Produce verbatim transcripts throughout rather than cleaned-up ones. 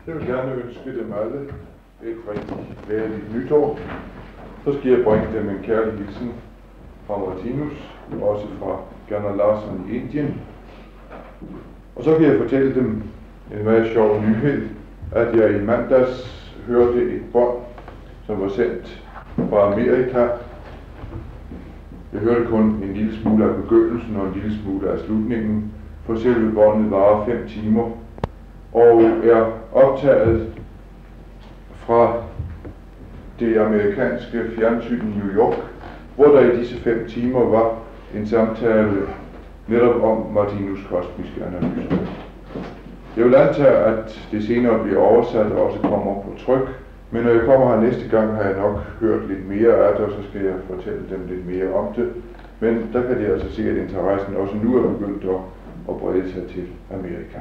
Jeg vil gerne ønske dem alle et rigtig glædeligt nytår. Så skal jeg bringe dem en kærlig hilsen fra Martinus, også fra Gunnar Larsson i Indien. Og så kan jeg fortælle dem en meget sjov nyhed, at jeg i mandags hørte et bånd, som var sendt fra Amerika. Jeg hørte kun en lille smule af begyndelsen og en lille smule af slutningen, for selve båndet varer fem timer og er optaget fra det amerikanske fjernsyn i New York, hvor der i disse fem timer var en samtale netop om Martinus' kosmiske analyser. Jeg vil antage, at det senere bliver oversat og også kommer på tryk, men når jeg kommer her næste gang, har jeg nok hørt lidt mere af det, og så skal jeg fortælle dem lidt mere om det. Men der kan de altså se, at interessen også nu er begyndt at, at brede sig til Amerika.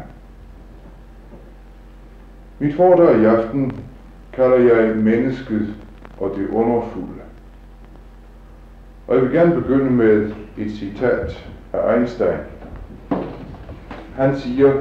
Mit foredrag i aften kalder jeg mennesket og det underfulde. Og jeg vil gerne begynde med et citat af Einstein. Han siger: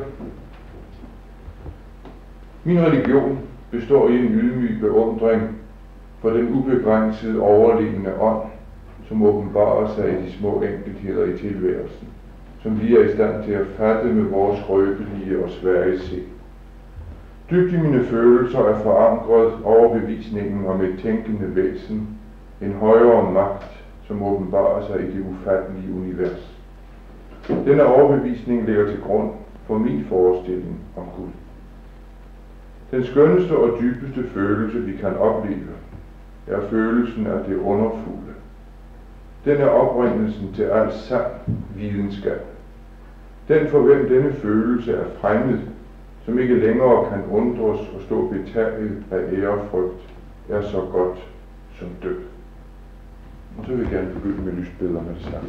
"Min religion består i en ydmyg beundring for den ubegrænsede overlegne ånd, som åbenbarer sig i de små enkeltheder i tilværelsen, som vi er i stand til at fatte med vores skrøbelige og svage sind. Dybt i mine følelser er forankret overbevisningen om et tænkende væsen, en højere magt, som åbenbarer sig i det ufattelige univers. Denne overbevisning ligger til grund for min forestilling om Gud. Den skønneste og dybeste følelse, vi kan opleve, er følelsen af det underfulde. Den er oprindelsen til al sand videnskab. Den, for hvem denne følelse er fremmed, som ikke længere kan undres og stå betaget af ærefrygt, er så godt som død." Og så vil jeg gerne begynde med lysbilleder med det samme.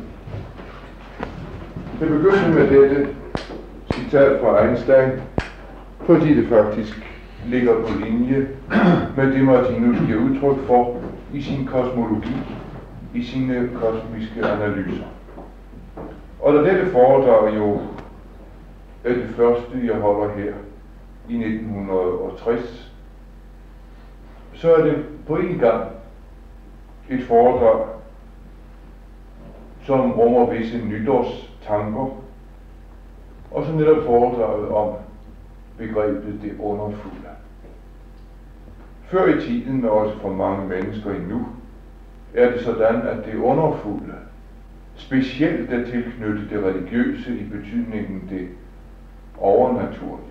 Jeg begynder med dette citat fra Einstein, fordi det faktisk ligger på linje med det, Martinus giver udtryk for i sin kosmologi, i sine kosmiske analyser. Og da dette foredrag jo er det første, jeg holder her i nitten tres, så er det på en gang et foredrag, som rummer visse nytårstanker, og så netop foredraget om begrebet det underfulde. Før i tiden, og også for mange mennesker endnu, er det sådan, at det underfulde specielt er tilknyttet det religiøse i betydningen det overnaturlige.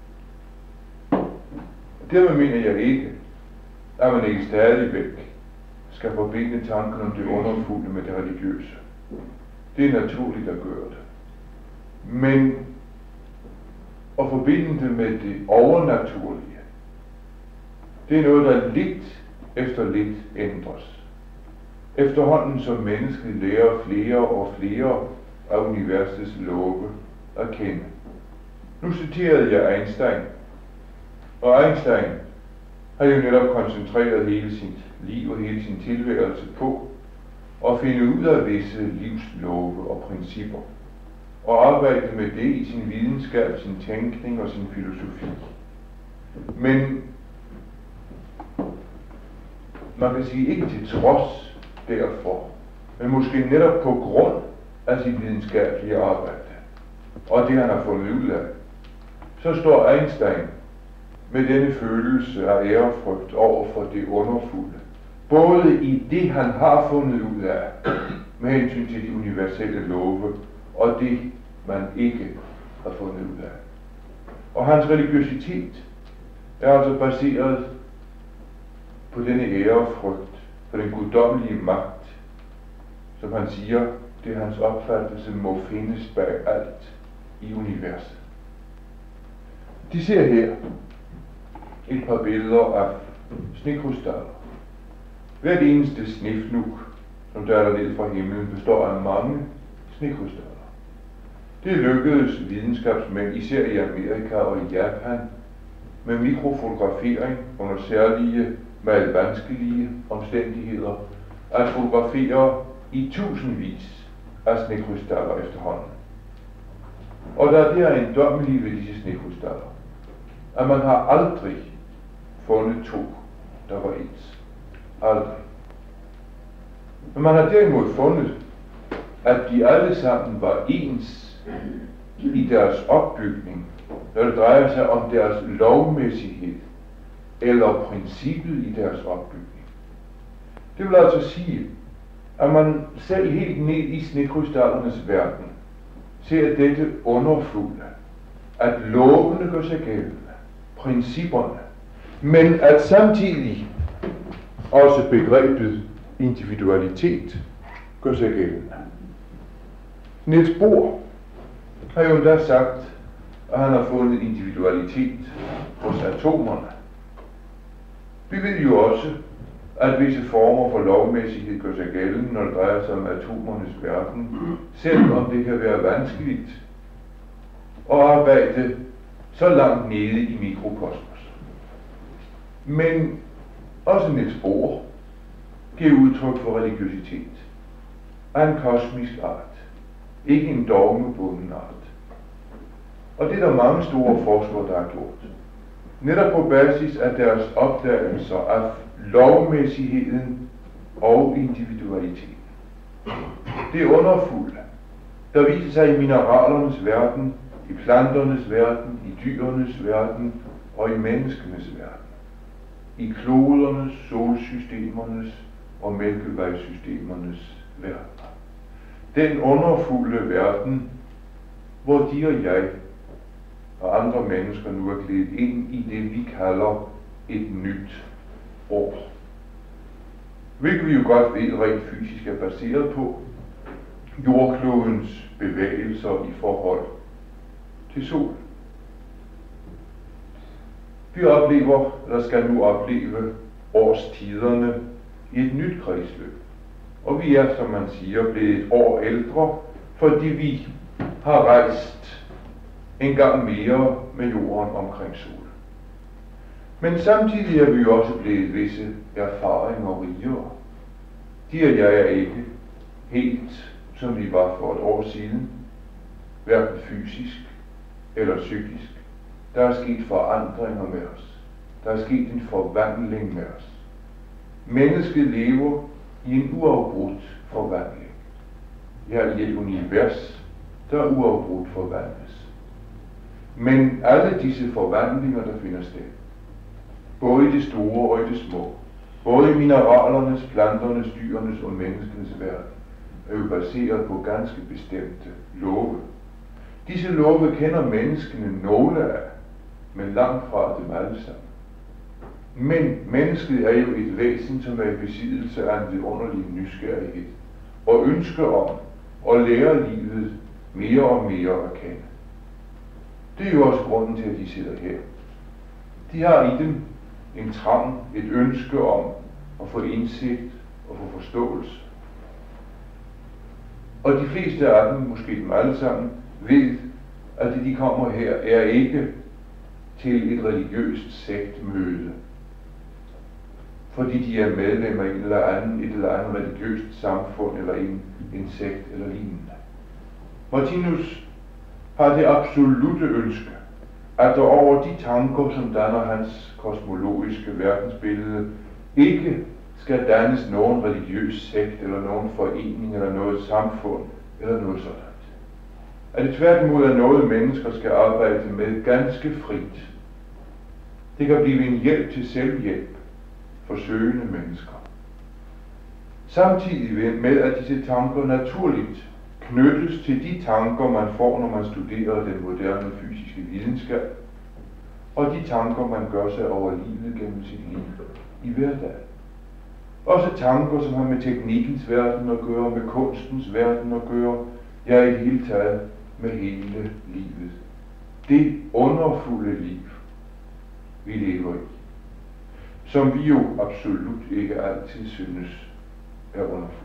Dermed mener jeg ikke, at man ikke stadigvæk skal forbinde tanken om det underfulde med det religiøse. Det er naturligt at gøre det. Men at forbinde det med det overnaturlige, det er noget, der lidt efter lidt ændres. Efterhånden som mennesket lærer flere og flere af universets love at kende. Nu citerede jeg Einstein, og Einstein har jo netop koncentreret hele sit liv og hele sin tilværelse på at finde ud af visse livslove og principper, og arbejde med det i sin videnskab, sin tænkning og sin filosofi. Men man kan sige ikke til trods derfor, men måske netop på grund af sit videnskabelige arbejde, og det han har fundet ud af, så står Einstein med denne følelse af ærefrygt over for det underfulde. Både i det, han har fundet ud af, med hensyn til de universelle love, og det, man ikke har fundet ud af. Og hans religiøsitet er altså baseret på denne ærefrygt, på den guddommelige magt, som han siger, det hans opfattelse må findes bag alt i universet. De ser her et par billeder af snekrystaller. Hvert eneste snefnug, som daler ned fra himlen, består af mange snekrystaller. Det lykkedes videnskabsmænd, især i Amerika og i Japan, med mikrofotografering under særlige, meget vanskelige omstændigheder, at fotografere i tusindvis af snekrystaller efterhånden. Og der er en dommelige ved disse snekrystaller, at man har aldrig fundet to, der var ens. Aldrig. Men man har derimod fundet, at de alle sammen var ens i deres opbygning, når det drejer sig om deres lovmæssighed eller princippet i deres opbygning. Det vil altså sige, at man selv helt ned i snekrystallernes verden ser dette underfulde, at lovene gør sig gældende, principperne, men at samtidig også begrebet individualitet gør sig gældende. Niels Bohr har jo endda sagt, at han har fundet individualitet hos atomerne. Vi ved jo også, at visse former for lovmæssighed gør sig gældende, når det drejer sig om atomernes verden, selvom det kan være vanskeligt at arbejde så langt nede i mikrokosmos. Men også Niels Bohr giver udtryk for religiøsitet af en kosmisk art, ikke en dogmebunden art. Og det er der mange store forskere, der har gjort. Netop på basis af deres opdagelser af lovmæssigheden og individualiteten. Det er underfulde, der viser sig i mineralernes verden, i planternes verden, i dyrenes verden og i menneskenes verden. I klodernes, solsystemernes og mælkevejsystemernes verden. Den underfulde verden, hvor de og jeg og andre mennesker nu er glædet ind i det, vi kalder et nyt år. Hvilket vi jo godt ved rent fysisk er baseret på jordklodens bevægelser i forhold til solen. Vi oplever, eller skal nu opleve, årstiderne i et nyt kredsløb. Og vi er, som man siger, blevet et år ældre, fordi vi har rejst en gang mere med jorden omkring solen. Men samtidig er vi jo også blevet visse erfaringer rigere. De og jeg er ikke helt, som vi var for et år siden, hverken fysisk eller psykisk. Der er sket forandringer med os. Der er sket en forvandling med os. Mennesket lever i en uafbrudt forvandling. Ja, i et univers, der uafbrudt forvandles. Men alle disse forvandlinger, der finder sted, både i det store og i det små, både i mineralernes, planternes, dyrenes og menneskenes verden, er jo baseret på ganske bestemte love. Disse love kender menneskene nogle af, men langt fra dem alle sammen. Men mennesket er jo et væsen, som er i besiddelse af en vidunderlig nysgerrighed og ønsker om at lære livet mere og mere at kende. Det er jo også grunden til, at de sidder her. De har i dem en trang, et ønske om at få indsigt og få forståelse. Og de fleste af dem, måske dem alle sammen, ved, at det de kommer her, er ikke til et religiøst sektmøde, fordi de er medlemmer i et eller andet, et eller andet religiøst samfund, eller en, en sekt eller lignende. Martinus har det absolutte ønske, at der over de tanker, som danner hans kosmologiske verdensbillede, ikke skal dannes nogen religiøs sekt, eller nogen forening, eller noget samfund, eller noget sådan. At det tværtimod er noget, mennesker skal arbejde med ganske frit. Det kan blive en hjælp til selvhjælp for søgende mennesker. Samtidig med, at disse tanker naturligt knyttes til de tanker, man får, når man studerer den moderne fysiske videnskab, og de tanker, man gør sig over livet gennem sit liv i hverdagen. Også tanker, som har med teknikkens verden at gøre, med kunstens verden at gøre, ja, i det hele taget med hele livet. Det underfulde liv, vi lever i, som vi jo absolut ikke altid synes er underfuldt.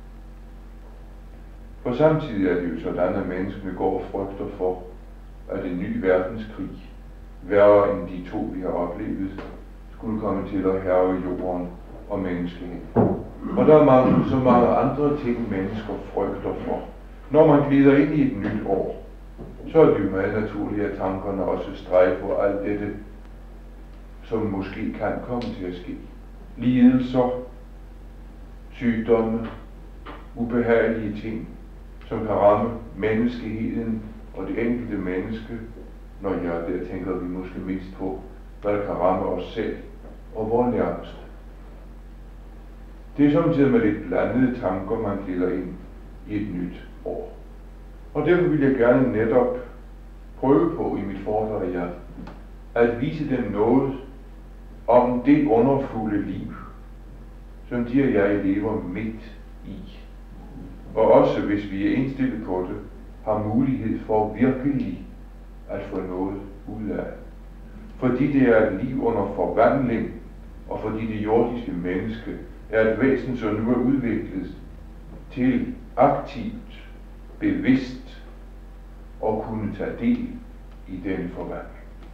For samtidig er det jo sådan, at menneskene går og frygter for, at en ny verdenskrig, værre end de to, vi har oplevet, skulle komme til at hærge jorden og menneskeheden. Og der er mange, så mange andre ting, mennesker frygter for. Når man glider ind i et nyt år, så er det jo meget naturligt, at tankerne også strejfer alt dette som måske kan komme til at ske. Lidelser, sygdomme, ubehagelige ting, som kan ramme menneskeheden og det enkelte menneske, når jeg der tænker vi måske mest på, hvad der kan ramme os selv og vores nærmeste. Det er samtidig med lidt blandede tanker, man gælder ind i et nyt år. Og derfor vil jeg gerne netop prøve på i mit foredrag i aften, at vise dem noget om det underfulde liv, som de og jeg lever midt i. Og også hvis vi er indstillet på det, har mulighed for virkelig at få noget ud af. Fordi det er et liv under forvandling, og fordi det jordiske menneske er et væsen, som nu er udviklet til aktivt, bevidst og kunne tage del i denne forvandling.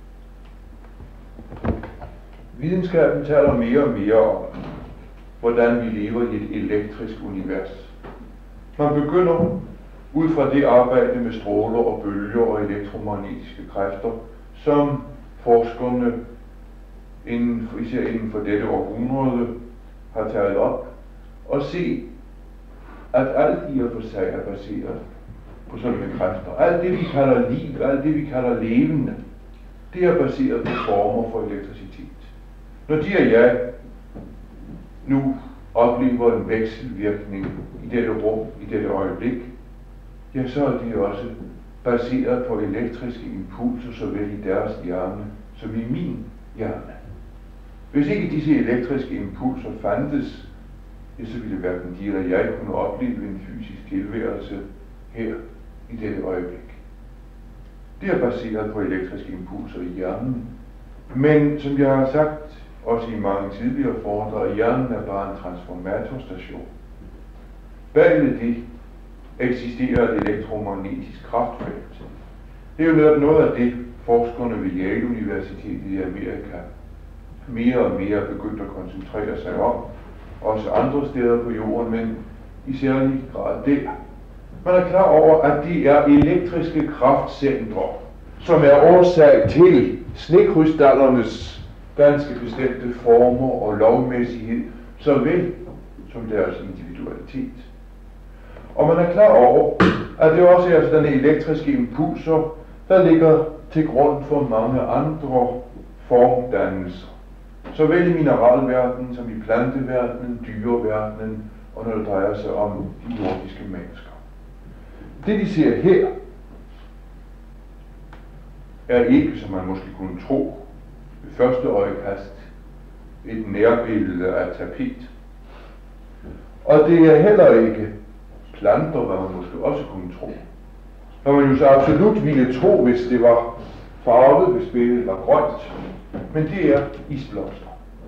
Videnskaben taler mere og mere om, hvordan vi lever i et elektrisk univers. Man begynder ud fra det arbejde med stråler og bølger og elektromagnetiske kræfter, som forskerne inden for, især inden for dette århundrede har taget op, og se, at alt i og for sig er baseret på sådanne kræfter. Alt det vi kalder liv, alt det vi kalder levende, det er baseret på former for elektricitet. Når de og jeg nu oplever en vekselvirkning i dette rum, i dette øjeblik, ja, så er det også baseret på elektriske impulser, såvel i deres hjerne som i min hjerne. Hvis ikke disse elektriske impulser fandtes, ja, så ville hverken de eller jeg kunne opleve en fysisk tilværelse her i dette øjeblik. Det er baseret på elektriske impulser i hjernen, men som jeg har sagt, også i mange tidligere foredrag, hjernen er bare en transformatorstation. Bag det eksisterer et elektromagnetisk kraftfelt. Det er jo netop noget af det, forskerne ved Yale Universitetet i Amerika mere og mere begyndt at koncentrere sig om, også andre steder på jorden, men i særlig grad der. Man er klar over, at de er elektriske kraftcentre, som er årsag til snekrystallernes ganske bestemte former og lovmæssighed, såvel som deres individualitet. Og man er klar over, at det også er sådan elektriske impulser, der ligger til grund for mange andre formdannelser. Såvel i mineralverdenen som i planteverdenen, dyreverdenen og når det drejer sig om de jordiske mennesker. Det de ser her, er ikke, som man måske kunne tro, ved første øjekast, et nærbillede af tapet. Og det er heller ikke planter, hvad man måske også kunne tro. Hvad man jo så absolut ville tro, hvis det var farvet, hvis billedet var grønt. Men det er isblomster.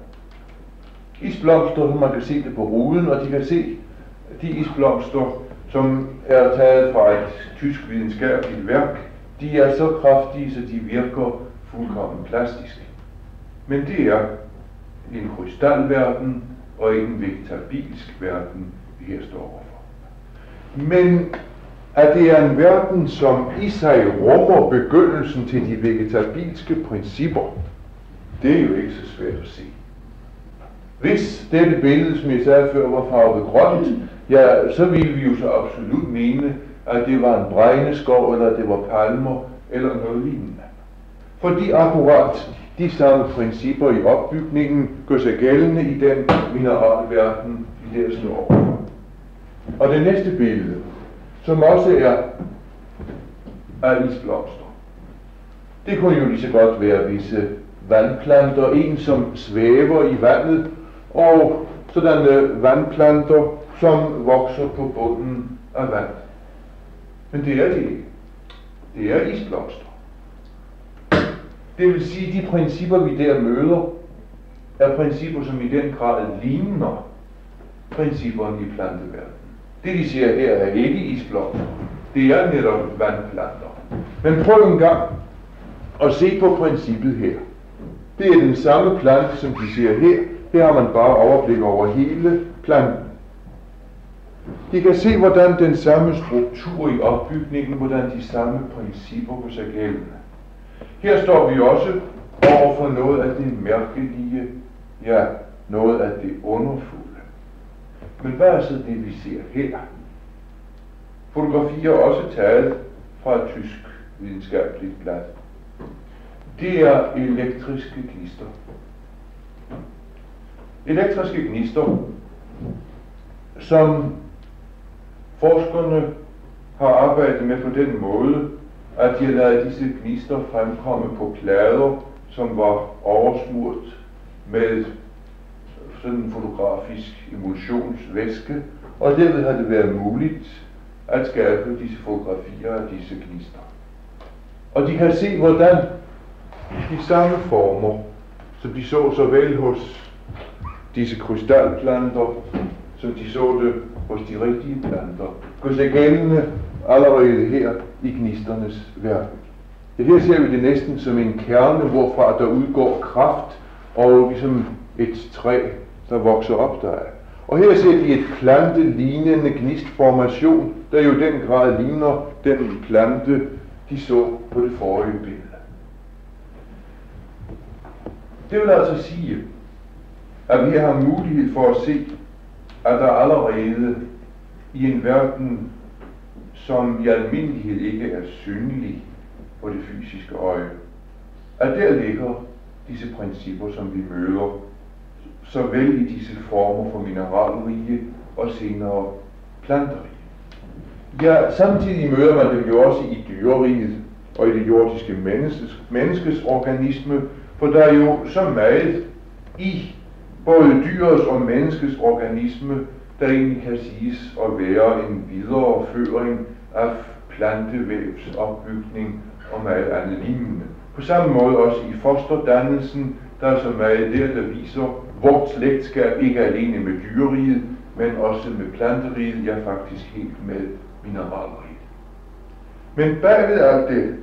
Isblomster, som man kan se det på ruden, og de kan se de isblomster, som er taget fra et tysk videnskabeligt værk, de er så kraftige, så de virker fuldkommen plastiske. Men det er en krystalverden og en vegetabilsk verden, vi her står overfor. Men at det er en verden, som i sig rummer begyndelsen til de vegetabilske principper, det er jo ikke så svært at se. Hvis dette billede, som jeg sagde før, var farvet grønt, ja, så ville vi jo så absolut mene, at det var en bregneskov, eller det var palmer, eller noget lignende. Fordi akkurat de samme principper i opbygningen gør sig gældende i den mineralverden, vi der står overfor. Og det næste billede, som også er af isblomster, det kunne jo lige så godt være visse vandplanter, en som svæver i vandet, og sådanne vandplanter, som vokser på bunden af vand. Men det er det ikke. Det er isblomster. Det vil sige, de principper, vi der møder, er principper, som i den grad ligner principperne i planteverdenen. Det, de siger her, er ikke isblomster. Det er netop vandplanter. Men prøv en gang at se på princippet her. Det er den samme plante, som de ser her. Her har man bare overblik over hele planten. De kan se, hvordan den samme struktur i opbygningen, hvordan de samme principper gør sig gældende. Her står vi også over for noget af det mærkelige, ja, noget af det underfulde. Men hvad er så det, vi ser her? Fotografier er også taget fra et tysk videnskabeligt blad. Det er elektriske gnister. Elektriske gnister, som forskerne har arbejdet med på den måde, at de har lavet disse gnister fremkomme på plader, som var oversmurt med sådan en fotografisk emulsionsvæske, og derved har det været muligt at skabe disse fotografier af disse gnister. Og de kan se, hvordan de samme former, som de så så vel hos disse krystalplanter, som de så det hos de rigtige planter, gør sig gældende allerede her i gnisternes verden. Ja, her ser vi det næsten som en kerne, hvorfra der udgår kraft, og ligesom et træ, der vokser op deraf. Og her ser vi et plantelignende gnistformation, der jo i den grad ligner den plante, de så på det forrige billede. Det vil altså sige, at vi har mulighed for at se, at der allerede i en verden, som i almindelighed ikke er synlig på det fysiske øje, at der ligger disse principper, som vi møder, såvel i disse former for mineralrige og senere planterige. Ja, samtidig møder man det jo også i dyreriget og i det jordiske menneskes, menneskes organisme, for der er jo så meget i både dyrets og menneskets organisme, der egentlig kan siges at være en videreføring af plantevævs opbygning og meget andet lignende. På samme måde også i fosterdannelsen, der er så meget der, der viser vort slægtskab ikke alene med dyreriget, men også med planteriget, ja faktisk helt med mineralriget. Men bagved alt det,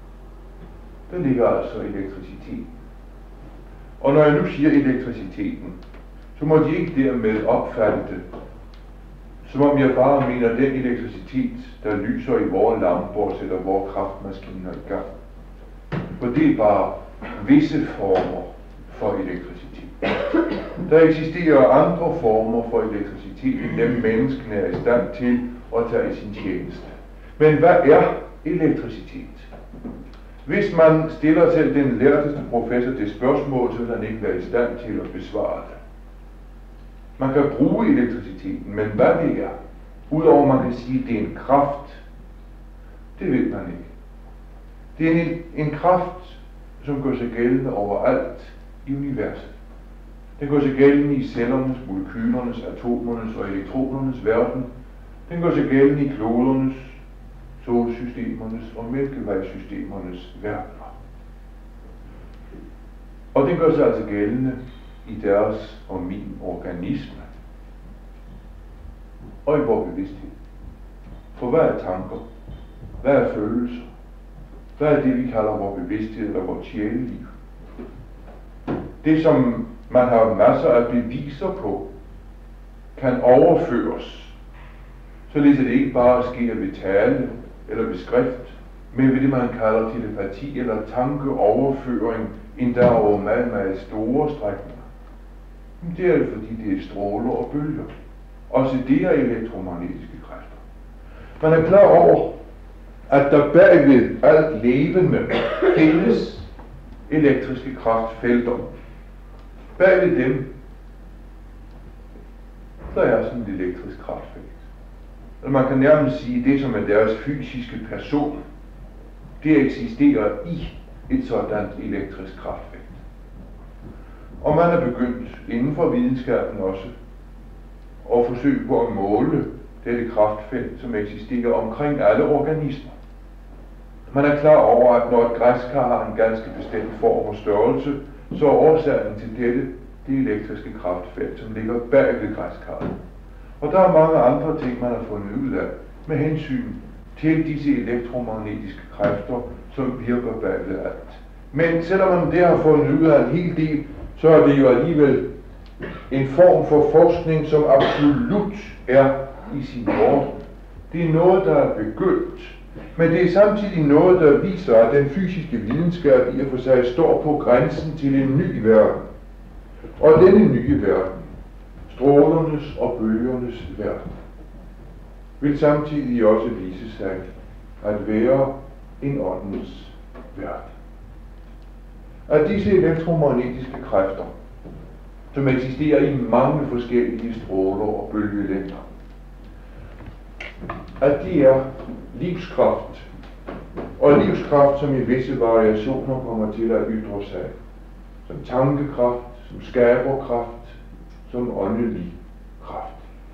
der ligger altså elektriciteten. Og når jeg nu siger elektriciteten, så må de ikke dermed opfatte det, som om jeg bare mener den elektricitet, der lyser i vores lamper og sætter vores kraftmaskiner i gang. For det er bare visse former for elektricitet. Der eksisterer andre former for elektricitet, end dem menneskene er i stand til at tage i sin tjeneste. Men hvad er elektricitet? Hvis man stiller selv den lærteste professor det spørgsmål, så vil han ikke være i stand til at besvare det. Man kan bruge elektriciteten, men hvad det er, udover man kan sige, at det er en kraft, det ved man ikke. Det er en, en kraft, som gør sig gældende overalt i universet. Den gør sig gældende i cellernes, molekylernes, atomernes og elektronernes verden. Den gør sig gældende i klodernes, solsystemernes og mælkevejsystemernes verdener. Og den gør sig altså gældende i deres og min organisme. Og i vores bevidsthed. For hvad er tanker? Hvad er følelser? Hvad er det, vi kalder vores bevidsthed eller vores sjæleliv? Det, som man har masser af beviser på, kan overføres, således at det ikke bare sker ved tale eller ved skrift, men ved det, man kalder telepati eller tankeoverføring, endda over meget, meget store strækninger. Det er det, fordi det er stråler og bølger. Også det er elektromagnetiske kræfter. Man er klar over, at der bagved alt levende findes elektriske kraftfelter. Bagved dem, der er sådan et elektrisk kraftfelt. Og man kan nærmest sige, at det, som er deres fysiske person, det eksisterer i et sådan elektrisk kraftfelt. Og man er begyndt inden for videnskaben også at forsøge på at måle dette kraftfelt, som eksisterer omkring alle organismer. Man er klar over, at når et græskar har en ganske bestemt form og størrelse, så er årsagen til dette det elektriske kraftfelt, som ligger bag ved græskarret. Og der er mange andre ting, man har fundet ud af med hensyn til disse elektromagnetiske kræfter, som virker bag ved alt. Men selvom man der har fundet ud af en hel del, så er det jo alligevel en form for forskning, som absolut er i sin orden. Det er noget, der er begyndt, Men det er samtidig noget, der viser, at den fysiske videnskab i og for sig står på grænsen til en ny verden. Og denne nye verden, strålernes og bølgernes verden, vil samtidig også vise sig at være en åndens verden. At disse elektromagnetiske kræfter, som eksisterer i mange forskellige stråler og bølgelængder, at de er livskraft, og livskraft, som i visse variationer kommer til at ytre sig som tankekraft, som skaberkraft, som åndelig kraft.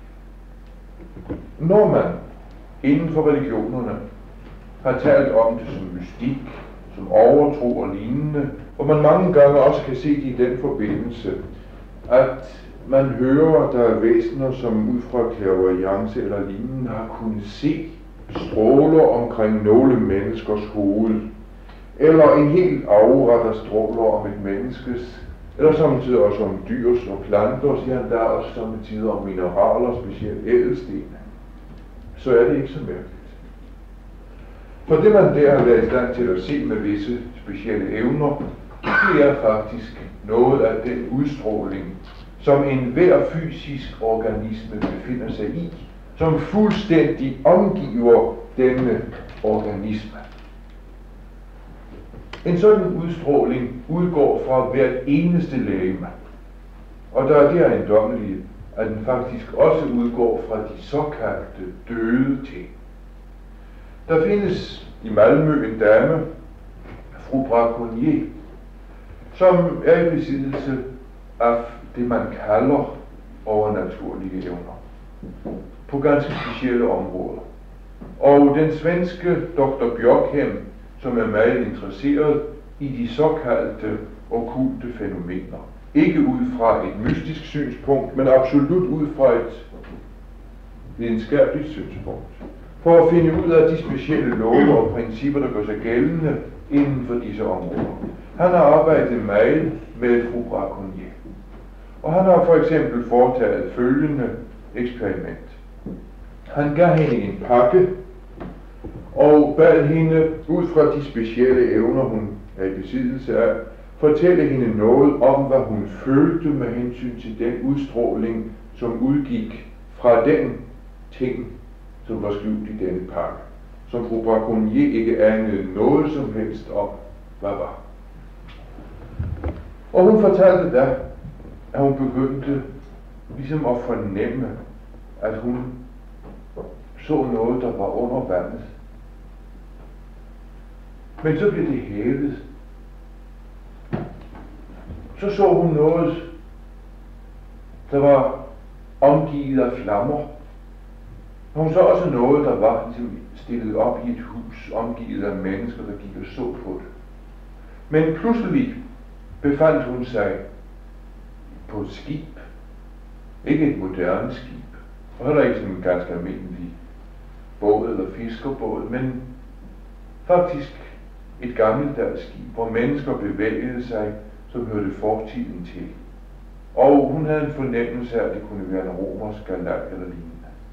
Når man inden for religionerne har talt om det som mystik, som overtro og lignende, hvor man mange gange også kan se det i den forbindelse, at man hører, at der er væsener, som ud fra clairvoyance eller lignende har kunnet se stråler omkring nogle menneskers hoved, eller en helt aura, der stråler om et menneskes, eller samtidig også om dyrs og planter, siger han, der er også samtidig om mineraler, specielt ædelsten, så er det ikke så mærkeligt. For det man der har været i stand til at se med visse specielle evner, det er faktisk noget af den udstråling, som enhver fysisk organisme befinder sig i, som fuldstændig omgiver denne organisme. En sådan udstråling udgår fra hvert eneste legeme, og der er det ejendommelige, at den faktisk også udgår fra de såkaldte døde ting. Der findes i Malmø en dame, fru Braconnier, som er i besiddelse af det, man kalder overnaturlige evner på ganske specielle områder. Og den svenske doktor Bjørkhem, som er meget interesseret i de såkaldte okkulte fænomener. Ikke ud fra et mystisk synspunkt, men absolut ud fra et videnskabeligt synspunkt. For at finde ud af de specielle love og principper, der gør sig gældende inden for disse områder. Han har arbejdet meget med fru Braconnier. Og han har for eksempel foretaget følgende eksperiment. Han gav hende en pakke, og bad hende, ud fra de specielle evner, hun er i besiddelse af, fortælle hende noget om, hvad hun følte med hensyn til den udstråling, som udgik fra den ting, som var skjult i denne pakke, som fru Braconnier ikke anede noget som helst om, hvad var. Og hun fortalte da, at hun begyndte ligesom at fornemme, at hun så noget, der var under vandet. Men så blev det hævet. Så så hun noget, der var omgivet af flammer. Hun så også noget, der var ligesom stillet op i et hus, omgivet af mennesker, der gik og så på det. Men pludselig befandt hun sig på et skib. Ikke et moderne skib. Og heller ikke sådan en ganske almindelig båd eller fiskerbåd, men faktisk et gammeldags skib, hvor mennesker bevægede sig, som hørte fortiden til. Og hun havde en fornemmelse af, at det kunne være en romersk galat eller lignende.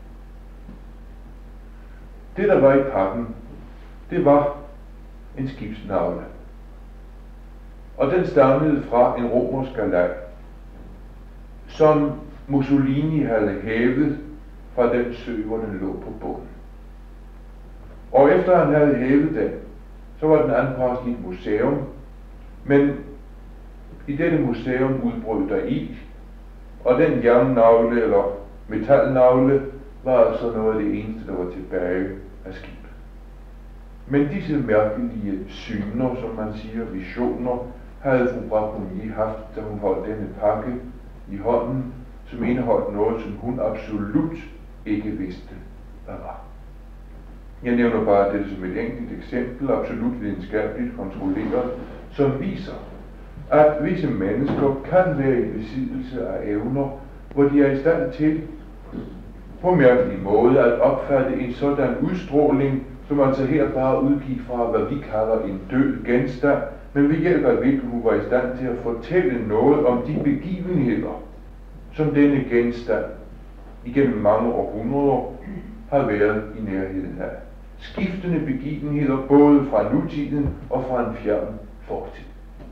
Det, der var i pakken, det var en skibsnavle. Og den stammede fra en romersk galat, som Mussolini havde hævet fra den sø, hvor den lå på bunden. Og efter han havde hævet den, så var den anbragt i et museum, men i dette museum udbrød der ild, og den jernnavle eller metalnavle var altså noget af det eneste, der var tilbage af skibet. Men disse mærkelige syner, som man siger, visioner, havde fru Braconnier haft, da hun holdt denne pakke i hånden, som indeholdt noget, som hun absolut ikke vidste, hvad var. Jeg nævner bare det som et enkelt eksempel, absolut videnskabeligt kontrolleret, som viser, at visse mennesker kan være i besiddelse af evner, hvor de er i stand til på mærkelig måde at opfatte en sådan udstråling, som altså her bare udgik fra, hvad vi kalder en død genstand, men ved hjælp af hvilken hun var i stand til at fortælle noget om de begivenheder, som denne genstand igennem mange århundreder har været i nærheden af. skiftende begivenheder både fra nutiden og fra en fjern fortid.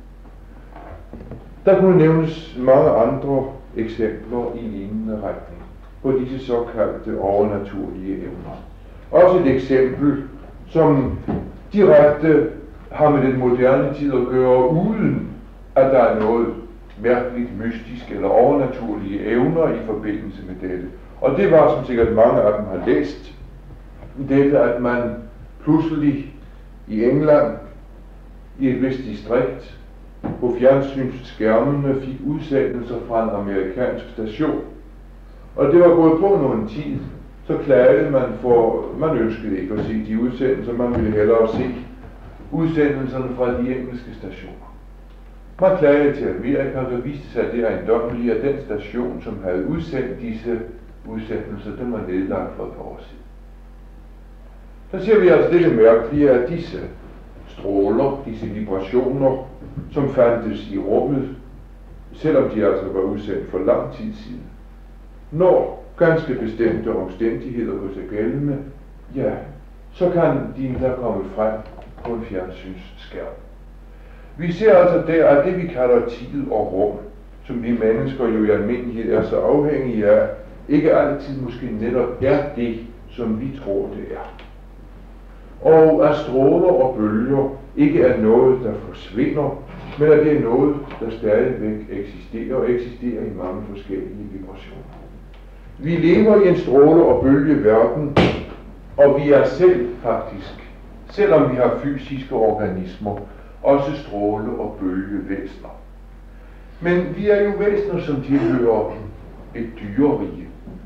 Der kunne nævnes mange andre eksempler i lignende retning på disse såkaldte overnaturlige evner. Også et eksempel, som direkte har med den moderne tid at gøre, uden at der er noget mærkeligt, mystisk eller overnaturlige evner i forbindelse med dette. Og det var, som sikkert mange af dem har læst, dette, at man pludselig i England, i et vist distrikt, på fjernsynsskærmene fik udsendelser fra en amerikansk station. Og det var gået på nogen tid, så klagede man for, man ønskede ikke at se de udsendelser, man ville hellere se udsendelserne fra de engelske stationer. Man klagede til Amerika, og det viste sig, at det ejendommelige, at den station, som havde udsendt disse udsendelser, den var nedlagt for et par år siden. Så ser vi altså det mærkelige, at disse stråler, disse vibrationer, som fandtes i rummet, selvom de altså var udsendt for lang tid siden, når ganske bestemte omstændigheder hos sig gældende, ja, så kan de der komme frem på en fjernsynsskærm. Vi ser altså der, at det vi kalder tid og rum, som vi mennesker jo i almindelighed er så afhængige af, ikke altid måske netop er det, som vi tror det er. Og at stråler og bølger ikke er noget, der forsvinder, men at det er noget, der stadigvæk eksisterer og eksisterer i mange forskellige vibrationer. Vi lever i en stråle- og bølgeverden, og vi er selv faktisk, selvom vi har fysiske organismer, også stråle- og bølgevæsener. Men vi er jo væsener, som tilhører et dyrerige.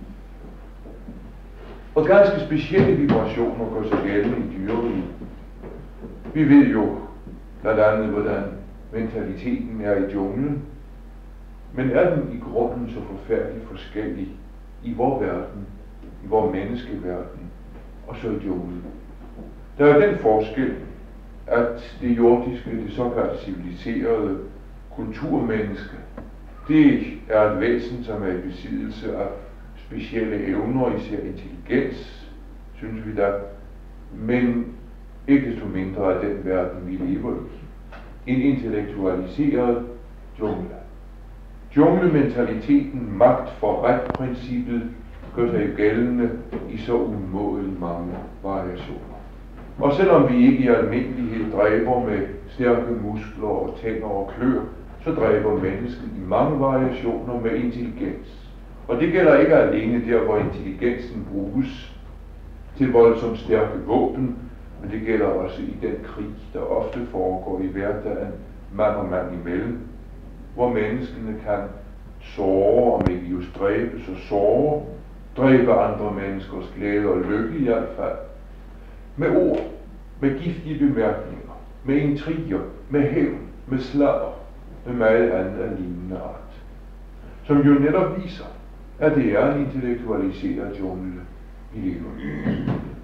Og ganske specielle vibrationer går sig gældende i dyreriget. Vi ved jo blandt andet, hvordan mentaliteten er i junglen, men er den i grunden så forfærdeligt forskellig i vor verden, i vor menneskeverden, og så i junglen. Der er den forskel, at det jordiske, det såkaldt civiliserede kulturmenneske, det er et væsen, som er i besiddelse af specielle evner, især intelligens, synes vi da, men ikke desto mindre af den verden, vi lever i. En intellektualiseret jungle. Junglementaliteten, magt for ret-princippet, gør sig gældende i så umådeligt mange variationer. Og selvom vi ikke i almindelighed dræber med stærke muskler og tænder og klør, så dræber mennesket i mange variationer med intelligens. Og det gælder ikke alene der, hvor intelligensen bruges til voldsomt stærke våben, men det gælder også i den krig, der ofte foregår i hverdagen, mand og mand imellem, hvor menneskene kan såre, om ikke just dræbe, så såre, dræbe andre menneskers glæde og lykke i hvert fald, med ord, med giftige bemærkninger, med intriger, med hævn, med sladder, med meget andet af lignende art, som jo netop viser, at det er en intellektualiseret jungle, vi lever i.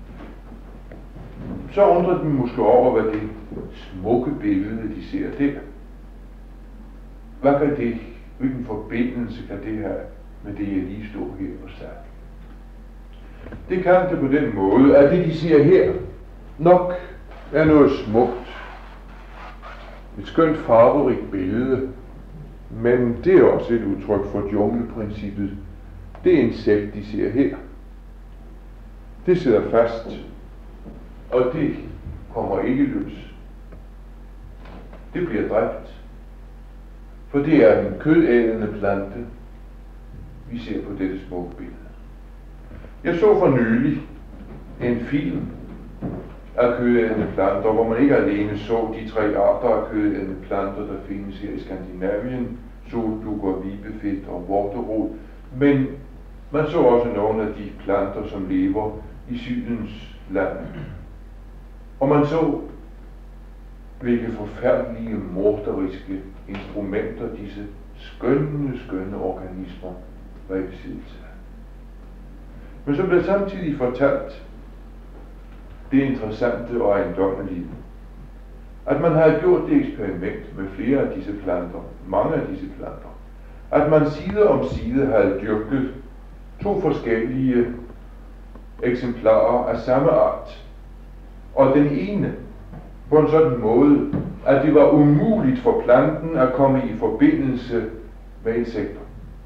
Så undrer de måske over, hvad det smukke billede, de ser der. Hvad kan det, hvilken forbindelse kan det have med det, jeg lige stod her og sagde? Det kan det på den måde, at det, de ser her, nok er noget smukt. Et skønt farverigt billede, men det er også et udtryk for jungleprincippet. Det insekt, de ser her, det sidder fast, og det kommer ikke løs. Det bliver dræbt, for det er en kødædende plante, vi ser på dette smukke billede. Jeg så for nylig en film af kødædende planter, hvor man ikke alene så de tre arter af kødædende planter, der findes her i Skandinavien, soldukker, vibefedt og vorterod, men man så også nogle af de planter, som lever i Sydens land. Og man så, hvilke forfærdelige, morderiske instrumenter disse skønne, skønne organismer var i besiddelse af. Men så blev samtidig fortalt det interessante og ejendommelige, at man havde gjort det eksperiment med flere af disse planter, mange af disse planter, at man side om side havde dyrket to forskellige eksemplarer af samme art og den ene på en sådan måde, at det var umuligt for planten at komme i forbindelse med insekter.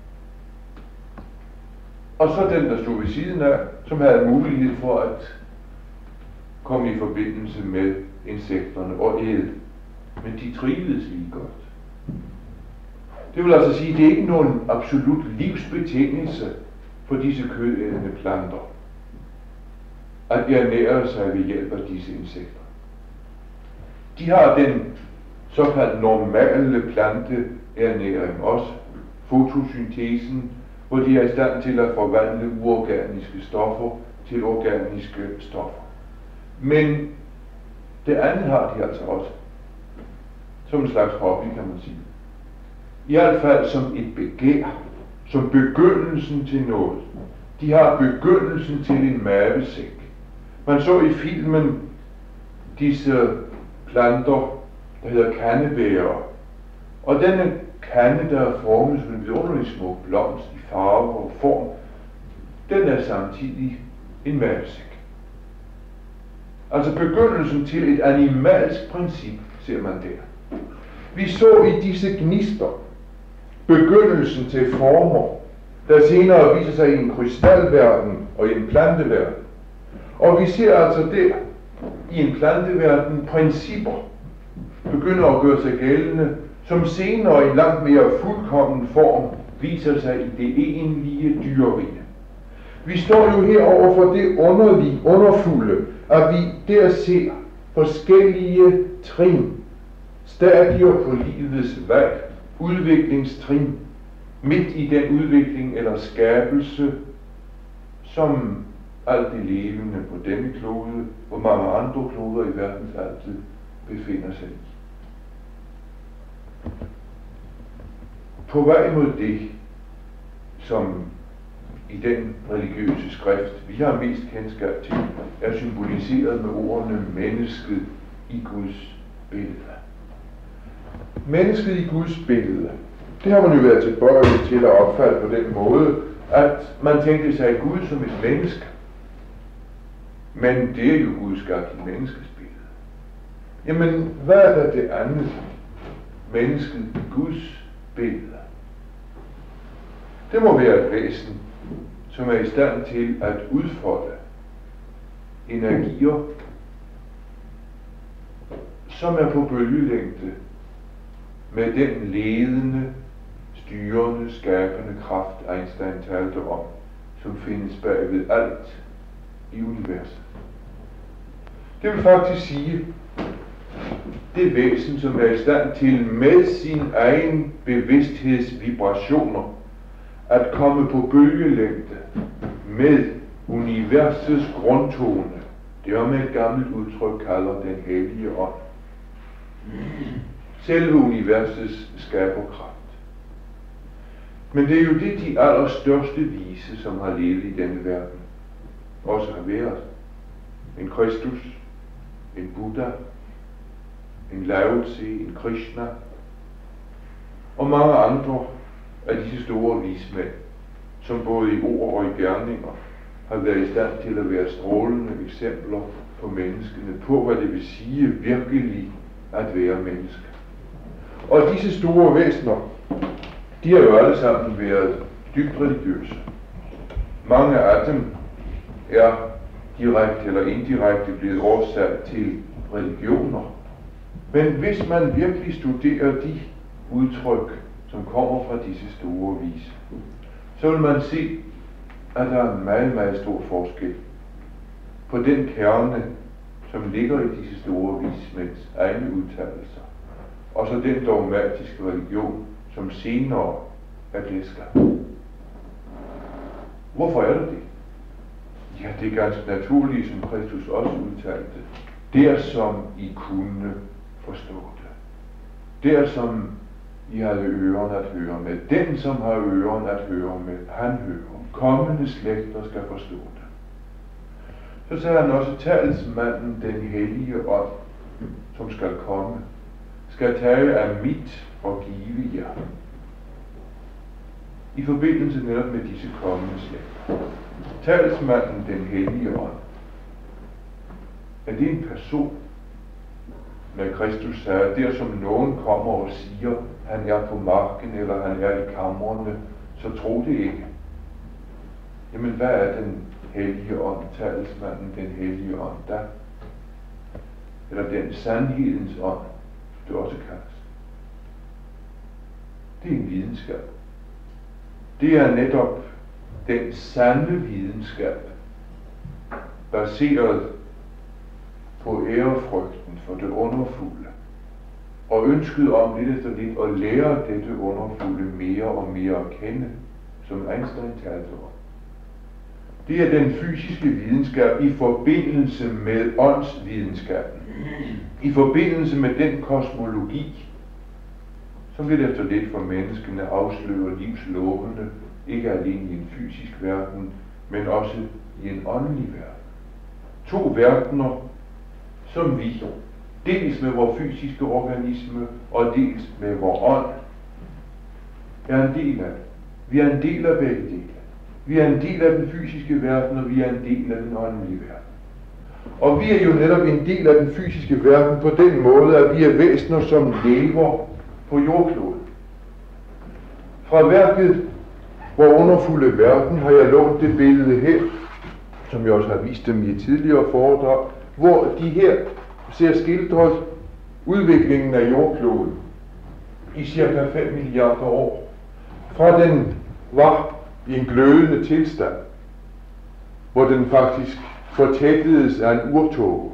Og så den, der stod ved siden af, som havde mulighed for at komme i forbindelse med insekterne og æde. Men de trivedes lige godt. Det vil altså sige, at det er ikke nogen absolut livsbetingelse for disse kødædende planter at ernære sig ved hjælp af disse insekter. De har den såkaldt normale planteernæring også, fotosyntesen, hvor de er i stand til at forvandle uorganiske stoffer til organiske stoffer. Men det andet har de altså også, som en slags hobby, kan man sige. I hvert fald som et begær, som begyndelsen til noget. De har begyndelsen til en mavesæk. Man så i filmen disse planter, der hedder kandebæger. Og denne kande, der er formet som en vidunderlig smuk blomst i farve og form, den er samtidig en mavesæk. Altså begyndelsen til et animalsk princip, ser man der. Vi så i disse gnister begyndelsen til former, der senere viser sig i en krystalverden og i en planteverden. Og vi ser altså der i en planteverden principper begynder at gøre sig gældende, som senere i langt mere fuldkommen form viser sig i det egentlige dyrerige. Vi står jo her over for det underlige, underfulde, at vi der ser forskellige trin, stadier på livets vej, udviklingstrin, midt i den udvikling eller skabelse, som alt det levende på denne klode og mange andre kloder i verdens altid befinder sig i. På vej mod det, som i den religiøse skrift, vi har mest kendskab til, er symboliseret med ordene mennesket i Guds billede. Mennesket i Guds billede, det har man jo været tilbøjelig til at opfatte på den måde, at man tænkte sig Gud som et menneske. Men det er jo Gud skabt i menneskets billede. Jamen, hvad er det andet? Mennesket i Guds billede. Det må være et væsen, som er i stand til at udfolde energier, som er på bølgelængde med den ledende, styrende, skabende kraft, Einstein talte om, som findes bagved alt i universet. Det vil faktisk sige, det væsen, som er i stand til med sin egen bevidsthedsvibrationer at komme på bølgelængde med universets grundtone. Det er med et gammelt udtryk kalder den hellige ånd. Selve universets skaberkraft. Men det er jo det, de allerstørste vise, som har levet i denne verden, også har været. En Kristus, en Buddha, en Lao Tse, en Krishna, og mange andre af disse store vismænd, som både i ord og i gerninger har været i stand til at være strålende eksempler på menneskene, på hvad det vil sige virkelig at være menneske. Og disse store væsener, de har jo alle sammen været dybt religiøse. Mange af dem er direkte eller indirekte blevet oversat til religioner. Men hvis man virkelig studerer de udtryk, som kommer fra disse store vise, så vil man se, at der er en meget, meget stor forskel på den kerne, som ligger i disse store vismænds egne udtalelser, og så den dogmatiske religion, som senere er blevet skabt. Hvorfor er det det? Ja, det er ganske naturligt, som Kristus også udtalte. Der som I kunne forstå det. Der som I havde ørerne at høre med. Den som har ørerne at høre med, han hører. Kommende slægter skal forstå det. Så sagde han også, talsmanden, den hellige ånd, som skal komme, skal tage af mit og give jer. I forbindelse netop med disse kommende slægter. Talsmanden, den hellige ånd. Er det en person? Men Kristus sagde, der som nogen kommer og siger, han er på marken, eller han er i kamrene, så tro det ikke. Jamen, hvad er den hellige ånd, talsmanden, den hellige ånd, der? Eller den sandhedens ånd, det også kaldes. Det er en videnskab. Det er netop den sande videnskab, baseret på ærefrygten for det underfulde, og ønsket om lidt efter lidt at lære dette underfulde mere og mere at kende, som Einstein talte om. Det er den fysiske videnskab i forbindelse med åndsvidenskaben, i forbindelse med den kosmologi, som lidt efter lidt for menneskene afslører livslovene, ikke alene i en fysisk verden, men også i en åndelig verden. To verdener, som vi, dels med vores fysiske organisme, og dels med vores ånd, er en del af. Vi er en del af begge dele. Vi er en del af den fysiske verden, og vi er en del af den åndelige verden. Og vi er jo netop en del af den fysiske verden på den måde, at vi er væsener, som lever på jordkloden. Fra værket Vor underfulde verden har jeg lånt det billede her, som jeg også har vist dem i et tidligere foredrag, hvor de her ser skildret udviklingen af jordkloden i cirka fem milliarder år. Fra den var i en glødende tilstand, hvor den faktisk fortættedes af en urtåge,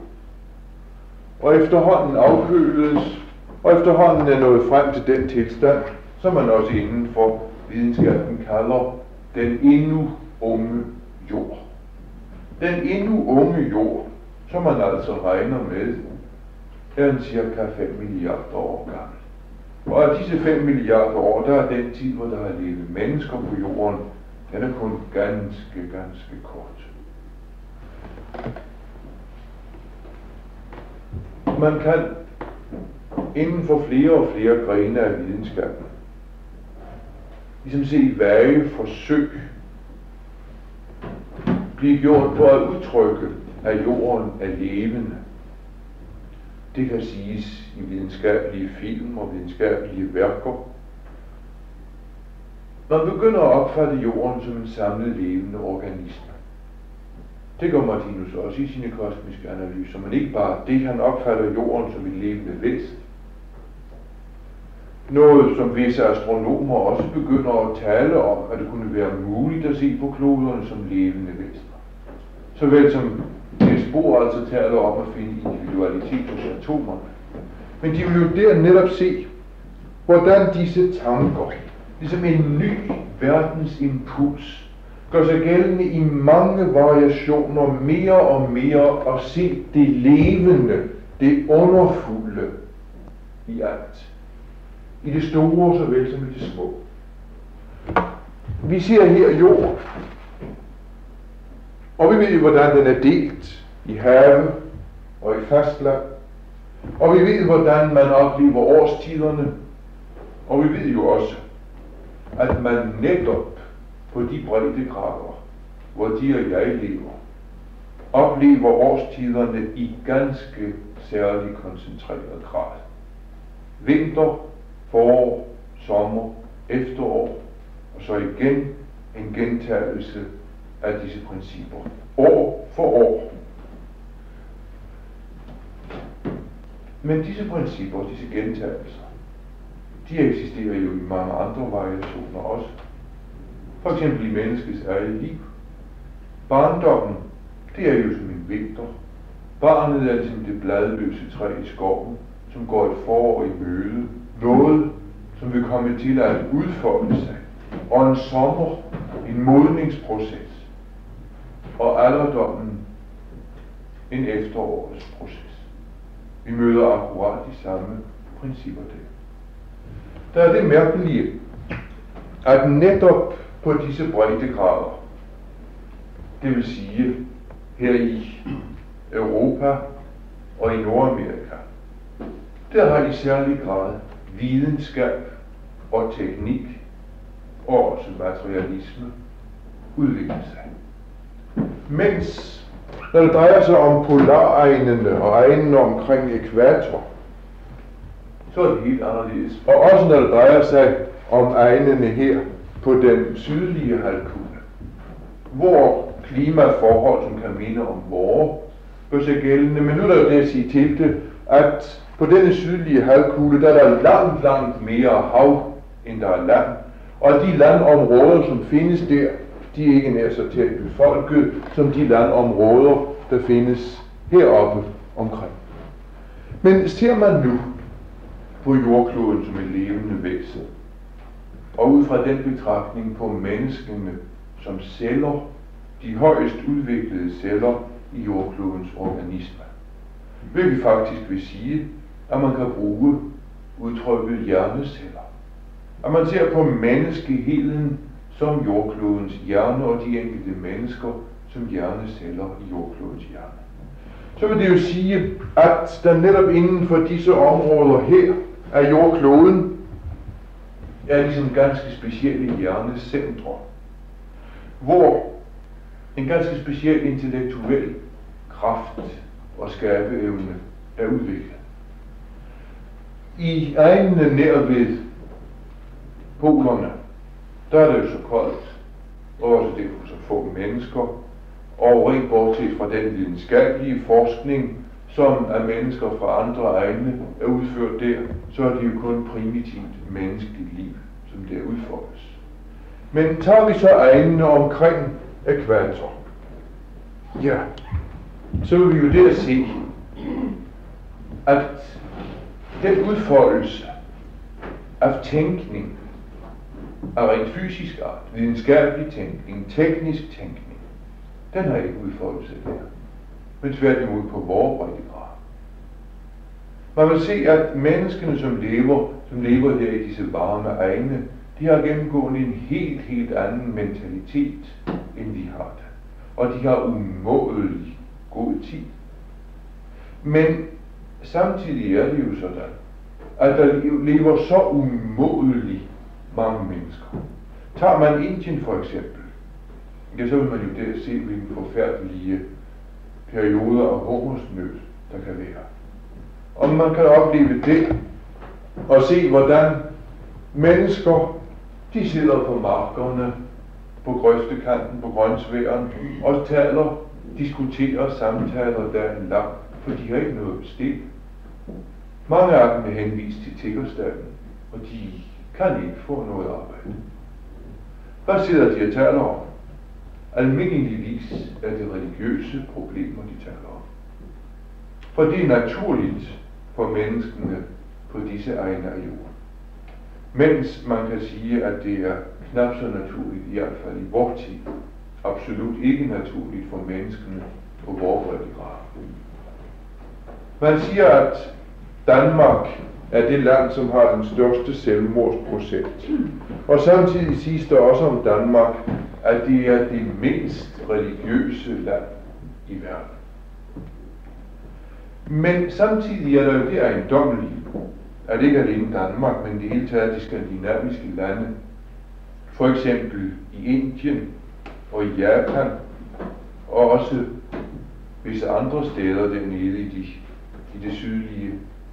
og efterhånden afkøledes, og efterhånden er nået frem til den tilstand, som man også inden for videnskaben kalder den endnu unge jord. Den endnu unge jord, som man altså regner med, er en cirka fem milliarder år gammel. Og af disse fem milliarder år, der er den tid, hvor der har levet mennesker på jorden, den er kun ganske, ganske kort. Man kan inden for flere og flere grene af videnskaben ligesom se vage forsøg blive gjort på at udtrykke, at jorden er levende. Det kan siges i videnskabelige film og videnskabelige værker. Man begynder at opfatte jorden som en samlet levende organisme. Det gør Martinus også i sine kosmiske analyser, men ikke bare det, han opfatter jorden som en levende væsen. Noget, som visse astronomer også begynder at tale om, at det kunne være muligt at se på kloderne som levende væsener. Såvel som Niels Bohr altså taler om at finde individualitet hos atomerne. Men de vil jo der netop se, hvordan disse tanker, ligesom en ny verdensimpuls, gør sig gældende i mange variationer mere og mere at se det levende, det underfulde i alt. I det store såvel som i det små. Vi ser her jorden, og vi ved jo, hvordan den er delt i have og i fastland, og vi ved, hvordan man oplever årstiderne, og vi ved jo også, at man netop på de breddegrader, hvor de og jeg lever, oplever årstiderne i ganske særlig koncentreret grad. Vinter, forår, sommer, efterår, og så igen en gentagelse af disse principper. År for år. Men disse principper, disse gentagelser, de eksisterer jo i mange andre variationer også. For eksempel i menneskets eget liv. Barndommen, det er jo som en vinter. Barnet er ligesom det bladløse træ i skoven, som går et forår i møde. Noget, som vil komme til at udfolde sig. Og en sommer, en modningsproces. Og alderdommen, en efterårets proces. Vi møder akkurat de samme principper der. Der er det mærkelige, at netop på disse breddegrader, det vil sige her i Europa og i Nordamerika, der har i særlig grad videnskab og teknik og også materialisme udviklet sig. Mens Når det drejer sig om polaregnene og egnene omkring ækvator, så er det helt anderledes. Og også når det drejer sig om egnene her på den sydlige halvkugle, hvor klimaforhold, som kan minde om vore, gør sig gældende. Men nu er der jo det at sige til det, at på denne sydlige halvkugle, der er der langt, langt mere hav, end der er land. Og de landområder, som findes der, de er ikke nær så tæt befolket, som de landområder, der findes heroppe omkring. Men ser man nu på jordkloden som en levende væsen, og ud fra den betragtning på menneskene som celler, de højest udviklede celler i jordklodens organisme, hvilket faktisk vil sige, at man kan bruge udtrykket hjerneceller. At man ser på menneskeheden som jordklodens hjerne, og de enkelte mennesker som hjerneceller i jordklodens hjerne. Så vil det jo sige, at der netop inden for disse områder her af jordkloden er ligesom ganske specielle hjernecentre, hvor en ganske speciel intellektuel kraft og skabeevne er udviklet. I egnene nær ved polerne, der er det jo så koldt, og også derfor så få mennesker, og rent bortset fra den videnskabelige forskning, som af mennesker fra andre egne er udført der, så er det jo kun primitivt menneskeligt liv, som der udfoldes. Men tager vi så egnene omkring ækvator, ja, så vil vi jo der se, at den udfoldelse af tænkning af rent fysisk art, videnskabelig tænkning, teknisk tænkning, den har ikke udfoldet sig der, men tværtimod på vores breddegrad. Man vil se, at menneskene, som lever, som lever her i disse varme egne, de har gennemgående en helt, helt anden mentalitet, end vi har det. Og de har umådelig god tid. Men samtidig er det jo sådan, at der lever så umådelig mange mennesker. Tager man Indien for eksempel, ja, så vil man jo der se, hvilke forfærdelige perioder af hungersnød, der kan være. Og man kan opleve det, og se, hvordan mennesker, de sidder på markerne, på grøftekanten, på grønsværen, og taler, diskuterer, samtaler dagen lang, for de har ikke noget bestemt. Mange af dem er henvist til tiggerstanden, og de kan ikke få noget arbejde. Hvad sidder de og taler om? Almindeligvis er det religiøse problemer, de taler om. For det er naturligt for menneskene på disse egne af jorden. Mens man kan sige, at det er knap så naturligt, i hvert fald i vor tid, absolut ikke naturligt for menneskene på vores breddegrad. Man siger, at Danmark er det land, som har den største selvmordsprocent. Og samtidig siges der også om Danmark, at det er det mindst religiøse land i verden. Men samtidig er der jo det ejendommelige, at ikke alene Danmark, men det hele taget de skandinaviske lande, for eksempel i Indien og i Japan, og også visse andre steder dernede i, de, i det sydlige,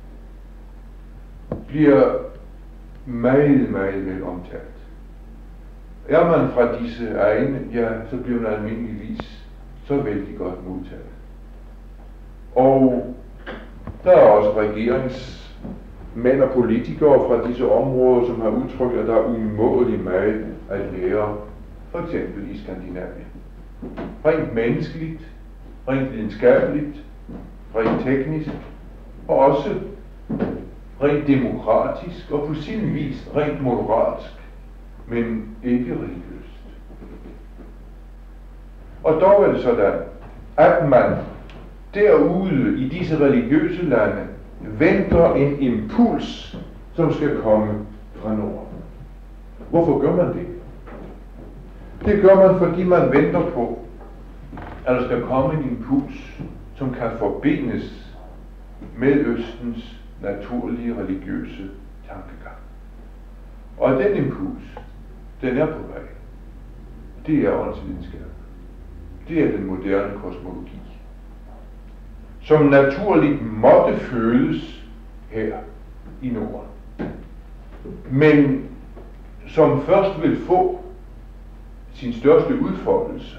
bliver meget, meget vel omtalt. Er man fra disse egne, ja, så bliver man almindeligvis så vældig godt modtaget. Og der er også regeringsmænd og politikere fra disse områder, som har udtrykt, at der er umådeligt meget at lære, for eksempel i Skandinavien. Rent menneskeligt, rent videnskabeligt, rent teknisk, og også rent demokratisk, og på sin vis rent moralsk, men ikke religiøst. Og dog er det sådan, at man derude i disse religiøse lande venter en impuls, som skal komme fra nord. Hvorfor gør man det? Det gør man, fordi man venter på, at der skal komme en impuls, som kan forbindes med Østens naturlige religiøse tankegang. Og den impuls, den er på vej. Det er åndsvidenskab. Det er den moderne kosmologi. som naturligt måtte fødes her i Norden, men som først vil få sin største udfoldelse,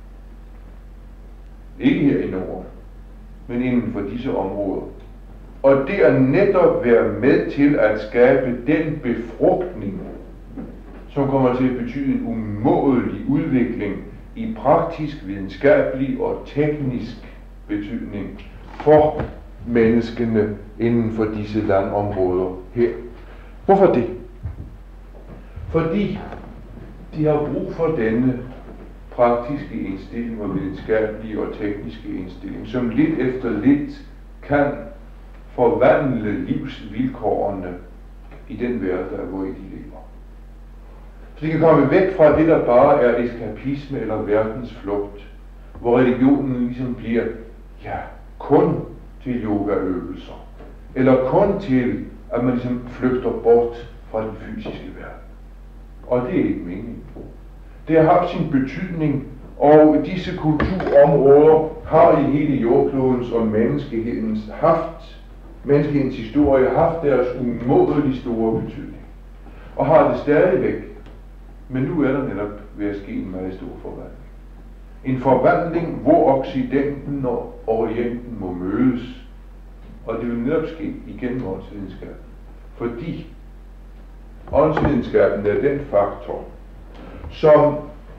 ikke her i Norden, men inden for disse områder. Og det er netop være med til at skabe den befrugtning, som kommer til at betyde en umådelig udvikling i praktisk, videnskabelig og teknisk betydning for menneskene inden for disse landområder her. Hvorfor det? Fordi de har brug for denne praktiske indstilling og videnskabelige og tekniske indstilling, som lidt efter lidt kan forvandle livsvilkårene i den hverdag, hvor de lever. Så de kan komme væk fra det, der bare er eskapisme eller verdensflugt, hvor religionen ligesom bliver, ja, kun til yogaøvelser, eller kun til, at man ligesom flygter bort fra den fysiske verden. Og det er ikke meningen. Det har haft sin betydning, og disse kulturområder har i hele jordklodens og menneskehedens haft, menneskehedens historie haft deres umådelig store betydning. Og har det stadigvæk. Men nu er der netop ved at ske en meget stor forvandling. En forvandling, hvor Occidenten og Orienten må mødes. Og det vil netop ske igennem åndsvidenskaben. Fordi åndsvidenskaben er den faktor, som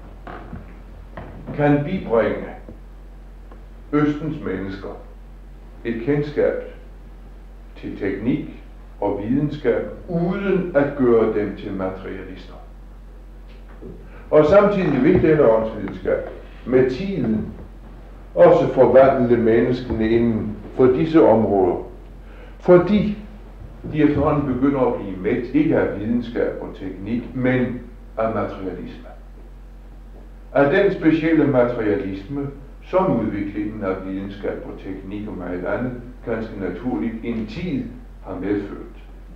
kan bibringe Østens mennesker et kendskab til teknik og videnskab, uden at gøre dem til materialister. Og samtidig vil denne åndsvidenskab med tiden også forvandle menneskene inden for disse områder, fordi de efterhånden begynder at blive mæt, ikke af videnskab og teknik, men af materialisme. Af den specielle materialisme, som udviklingen af videnskab og teknik og meget andet, ganske naturligt en tid har medført.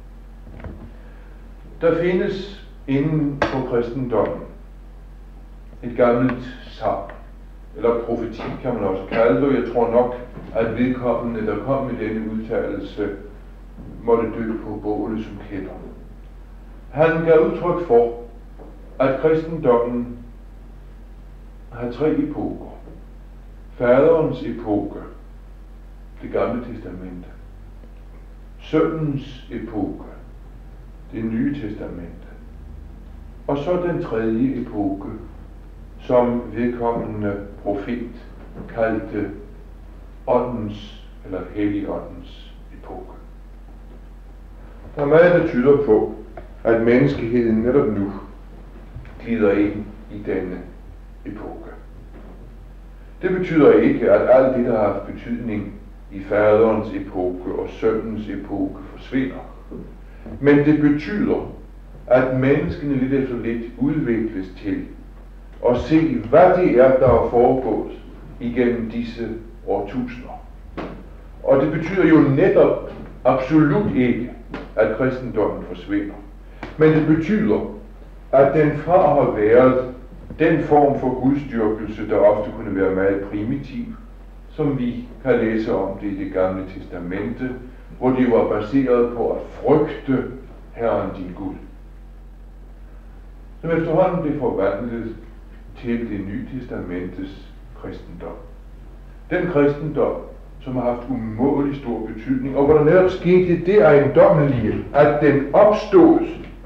Der findes inden for kristendommen et gammelt sagn, eller profeti kan man også kalde det, og jeg tror nok, at vedkommende, der kom med denne udtalelse, måtte dø på bålet som kælder. Han gav udtryk for, at kristendommen har tre epoker. Faderens epoke, det gamle testamente. Søndens epoke, det nye testamente. Og så den tredje epoke, som vedkommende profet kaldte åndens, eller helligåndens epoke. Der er meget, der tyder på, at menneskeheden netop nu glider ind i denne epoke. Det betyder ikke, at alt det, der har haft betydning i faderens epoke og søndens epoke, forsvinder. Men det betyder, at menneskene lidt efter lidt udvikles til at se, hvad det er, der er foregået igennem disse årtusinder. Og det betyder jo netop absolut ikke, at kristendommen forsvinder. Men det betyder, at den fra har været den form for gudstyrkelse, der ofte kunne være meget primitiv, som vi kan læse om det i det gamle testamente, hvor det var baseret på at frygte Herren din Gud. Som efterhånden blev forvandlet til det nye testamentes kristendom. Den kristendom, som har haft umådelig stor betydning, og hvor der netop skete det ejendommelige, at den opstod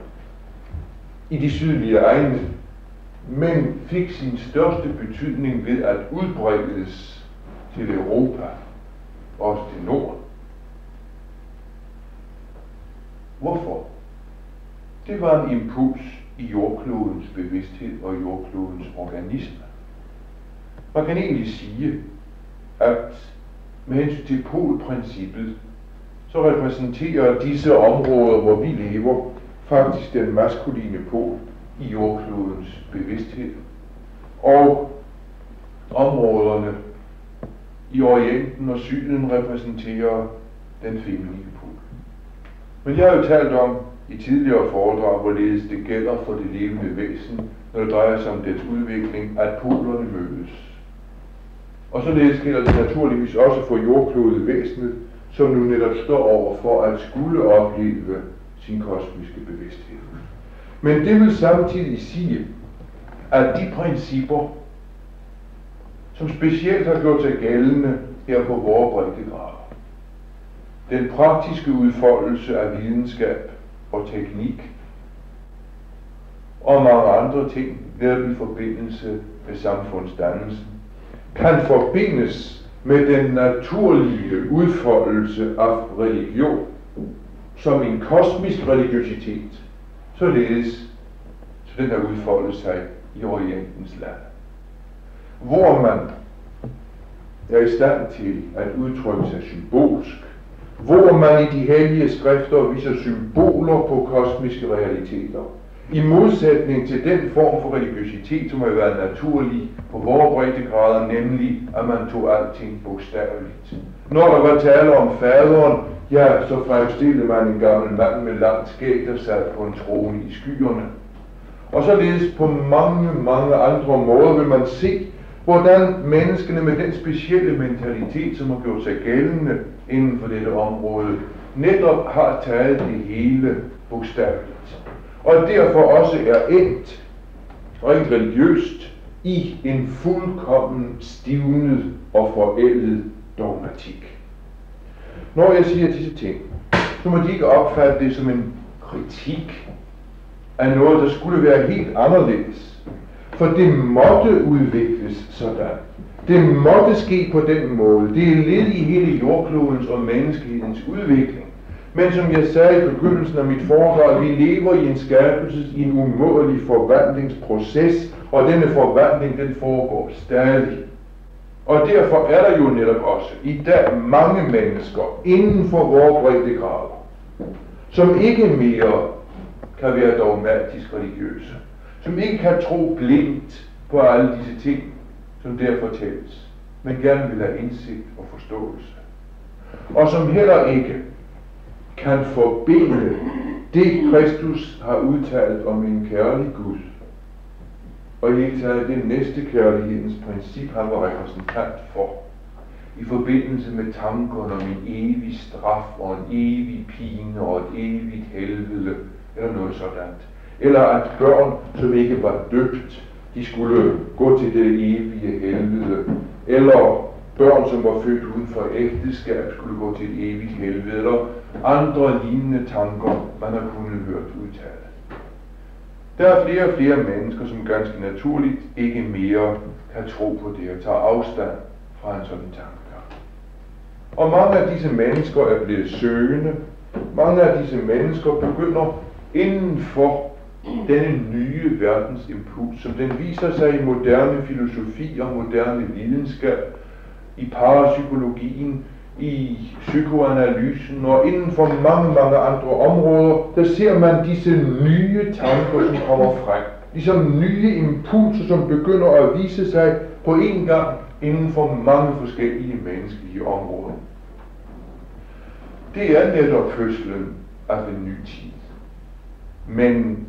i de sydlige egne, men fik sin største betydning ved at udbredes til Europa, også til Norden. Hvorfor? Det var en impuls i jordklodens bevidsthed og jordklodens organisme. Man kan egentlig sige, at med hensyn til polprincippet, så repræsenterer disse områder, hvor vi lever, faktisk den maskuline pol i jordklodens bevidsthed. Og områderne i Orienten og Syden repræsenterer den feminine pol. Men jeg har jo talt om i tidligere foredrag, hvorledes det gælder for det levende væsen, når det drejer sig om dets udvikling, at polerne mødes. Og således gælder det naturligvis også for jordklodet væsenet, som nu netop står over for at skulle opleve sin kosmiske bevidsthed. Men det vil samtidig sige, at de principper, som specielt har gjort sig gældende her på vores breddegrader, den praktiske udfoldelse af videnskab og teknik, og mange andre ting, netop i forbindelse med samfundsdannelsen, kan forbindes med den naturlige udfoldelse af religion, som en kosmisk religiøsitet, således så den har udfoldet sig i Orientens land, hvor man er i stand til at udtrykke sig symbolsk, hvor man i de hellige skrifter viser symboler på kosmiske realiteter, i modsætning til den form for religiøsitet, som har været naturlig på vores breddegrader, nemlig at man tog alting bogstaveligt. Når der var tale om faderen, ja, så fremstillede man en gammel mand med langt skæg, der sad på en trone i skyerne. Og således på mange, mange andre måder vil man se, hvordan menneskene med den specielle mentalitet, som har gjort sig gældende inden for dette område, netop har taget det hele bogstaveligt. Og derfor også er endt, rent religiøst, i en fuldkommen stivnet og forældet dogmatik. Når jeg siger disse ting, så må de ikke opfatte det som en kritik af noget, der skulle være helt anderledes. For det måtte udvikles sådan. Det måtte ske på den måde. Det er led i hele jordklodens og menneskehedens udvikling. Men som jeg sagde i begyndelsen af mit foredrag, vi lever i en skabelse, i en umådelig forvandlingsproces, og denne forvandling, den foregår stadig. Og derfor er der jo netop også i dag mange mennesker inden for vores breddegrader, som ikke mere kan være dogmatisk religiøse, som ikke kan tro blindt på alle disse ting, som der fortælles, men gerne vil have indsigt og forståelse. Og som heller ikke kan forbinde det, Kristus har udtalt om en kærlig Gud, og i hele taget det næste kærlighedens princip, han var repræsentant for, i forbindelse med tankerne om en evig straf og en evig pine og et evigt helvede, eller noget sådan. Eller at børn, som ikke var døbt, de skulle gå til det evige helvede. Eller børn, som var født uden for ægteskab, skulle gå til et evigt helvede. Eller andre lignende tanker, man har kunnet hørt udtale. Der er flere og flere mennesker, som ganske naturligt ikke mere kan tro på det og tager afstand fra en sådan tanke. Og mange af disse mennesker er blevet søgende. Mange af disse mennesker begynder inden for denne nye verdens impuls, som den viser sig i moderne filosofi og moderne videnskab, i parapsykologien, i psykoanalysen og inden for mange, mange andre områder, der ser man disse nye tanker, som kommer frem. Disse nye impulser, som begynder at vise sig på en gang inden for mange forskellige menneskelige områder. Det er netop fødslen af den nye tid. Men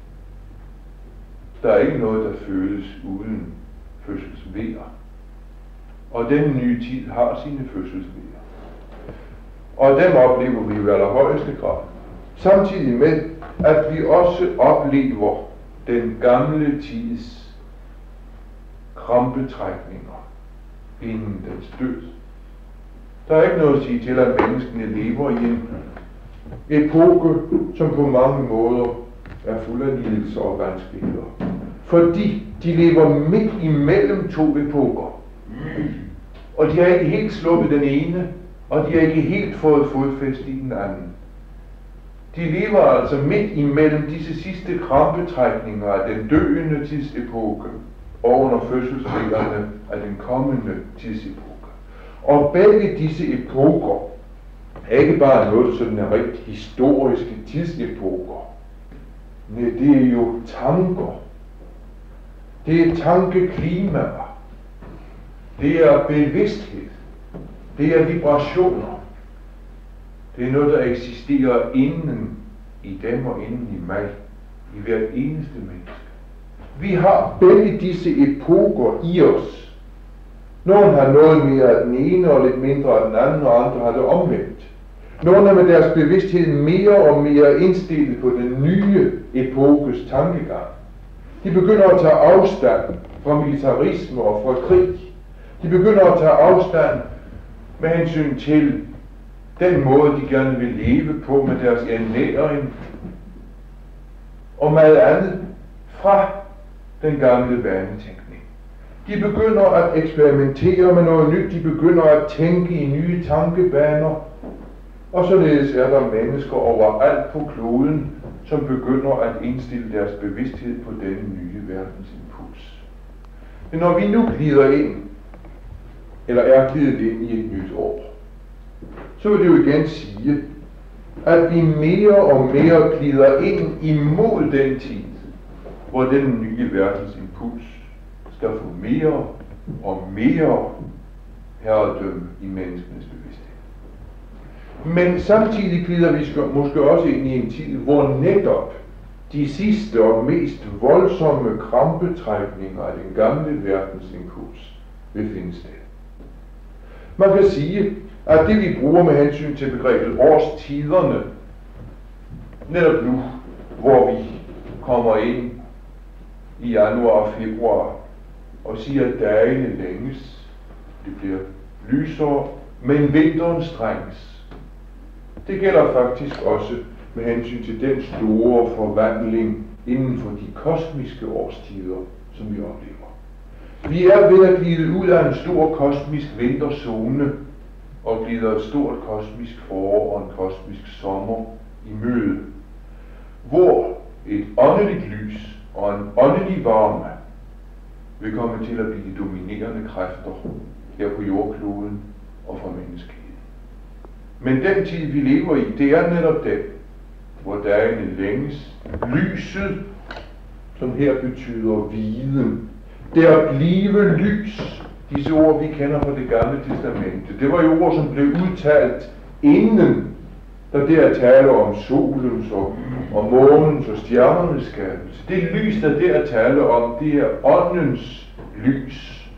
der er ikke noget, der føles uden fødselsvejer. Og den nye tid har sine fødselsvejer. Og dem oplever vi i allerhøjeste grad. Samtidig med, at vi også oplever den gamle tids krampetrækninger inden dens død. Der er ikke noget at sige til, at menneskene lever i en epoke, som på mange måder er fuld af lidelser og vanskeligheder. Fordi de lever midt imellem to epoker. Og de har ikke helt sluppet den ene, og de har ikke helt fået fodfæste i den anden. De lever altså midt imellem disse sidste krampetrækninger af den døende tidsepoke og under fødselsvejerne af den kommende tidsepoke. Og begge disse epoker er ikke bare noget sådan er rigt historiske tidsepoker. Nej, det er jo tanker. Det er tankeklimaer. Det er bevidsthed. Det er vibrationer. Det er noget, der eksisterer inden i dem og inden i mig. I hvert eneste menneske. Vi har begge disse epoker i os. Nogle har noget mere af den ene og lidt mindre af den anden, og andre har det omvendt. Nogle er med deres bevidsthed mere og mere indstillet på den nye epokes tankegang. De begynder at tage afstand fra militarisme og fra krig. De begynder at tage afstand med hensyn til den måde, de gerne vil leve på med deres ernæring og meget andet fra den gamle vanetænkning. De begynder at eksperimentere med noget nyt, de begynder at tænke i nye tankebaner, og således er der mennesker overalt på kloden, som begynder at indstille deres bevidsthed på denne nye verdensimpuls. Men når vi nu glider ind, eller er glidet ind i et nyt år, så vil det jo igen sige, at vi mere og mere glider ind imod den tid, hvor den nye verdensimpuls skal få mere og mere herredømme i menneskenes bevidsthed. Men samtidig glider vi måske også ind i en tid, hvor netop de sidste og mest voldsomme krampetrækninger af den gamle verdensimpuls vil finde sted. Man kan sige, at det vi bruger med hensyn til begrebet årstiderne, netop nu, hvor vi kommer ind i januar og februar og siger, at dagene længes, det bliver lysere, men vinteren strænges. Det gælder faktisk også med hensyn til den store forvandling inden for de kosmiske årstider, som vi oplever. Vi er ved at glide ud af en stor kosmisk vinterzone og glider et stort kosmisk forår og en kosmisk sommer i møde, hvor et åndeligt lys og en åndelig varme vil komme til at blive de dominerende kræfter her på jordkloden og for menneskeheden. Men den tid, vi lever i, det er netop den, hvor dagene længes. Lyset, som her betyder viden. Det at blive lys. Disse ord, vi kender fra det gamle testamente. Det var jo ord, som blev udtalt inden, der der er tale om solens og, og månens og stjernernes skabelse. Det lys, der der er tale om, det er åndens lys.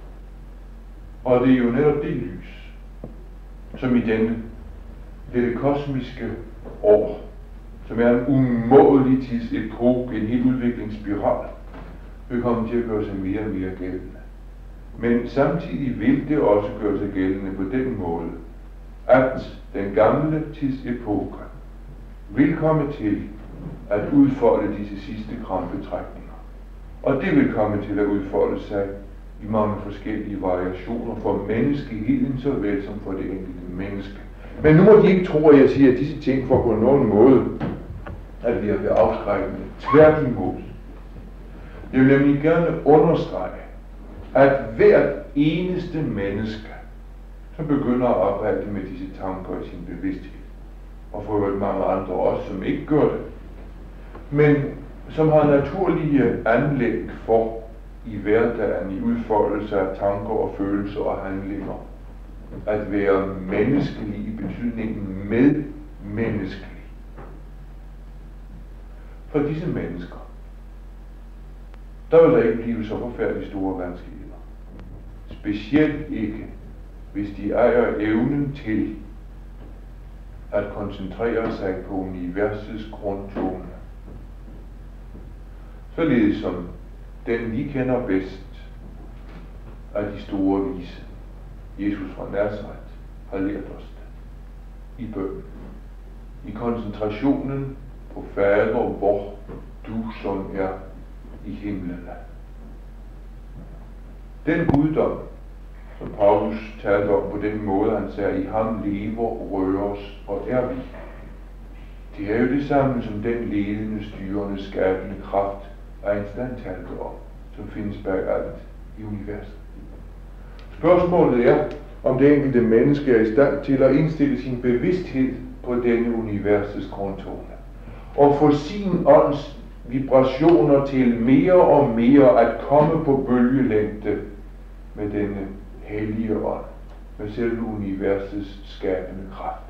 Og det er jo netop det lys, som i denne dette kosmiske år, som er en umådelig tidsepoke, en helt udviklingsspiral, vil komme til at gøre sig mere og mere gældende. Men samtidig vil det også gøre sig gældende på den måde, at den gamle tidsepoke vil komme til at udfolde disse sidste krampetrækninger. Og det vil komme til at udfolde sig i mange forskellige variationer for menneskeheden såvel som for det enkelte menneske. Men nu må de ikke tro, at jeg siger, at disse ting får på nogen måde at virke afskrækkende. Tværtimod. Jeg vil nemlig gerne understrege, at hvert eneste menneske, som begynder at arbejde med disse tanker i sin bevidsthed, og for øvrigt mange andre også, som ikke gør det, men som har naturlige anlæg for i hverdagen, i udfoldelse af tanker og følelser og handlinger, at være menneskelig i betydningen medmenneskelig. For disse mennesker, der vil der ikke blive så forfærdeligt store vanskeligheder. Specielt ikke, hvis de ejer evnen til at koncentrere sig på universets grundtone. Således som den vi kender bedst af de store vise, Jesus fra Nazareth, har lært os det. I bøn. I koncentrationen på Fader, hvor du som er i himlen. Den guddom, som Paulus talte om på den måde, han sagde, i ham lever, røres og er vi. Det er jo det samme som den ledende, styrende, skabende kraft, Einstein talte om, som findes bag alt i universet. Spørgsmålet er, om det enkelte menneske er i stand til at indstille sin bevidsthed på denne universets grundtone, og få sin ånds vibrationer til mere og mere at komme på bølgelængde med denne hellige ånd, med selve universets skabende kraft.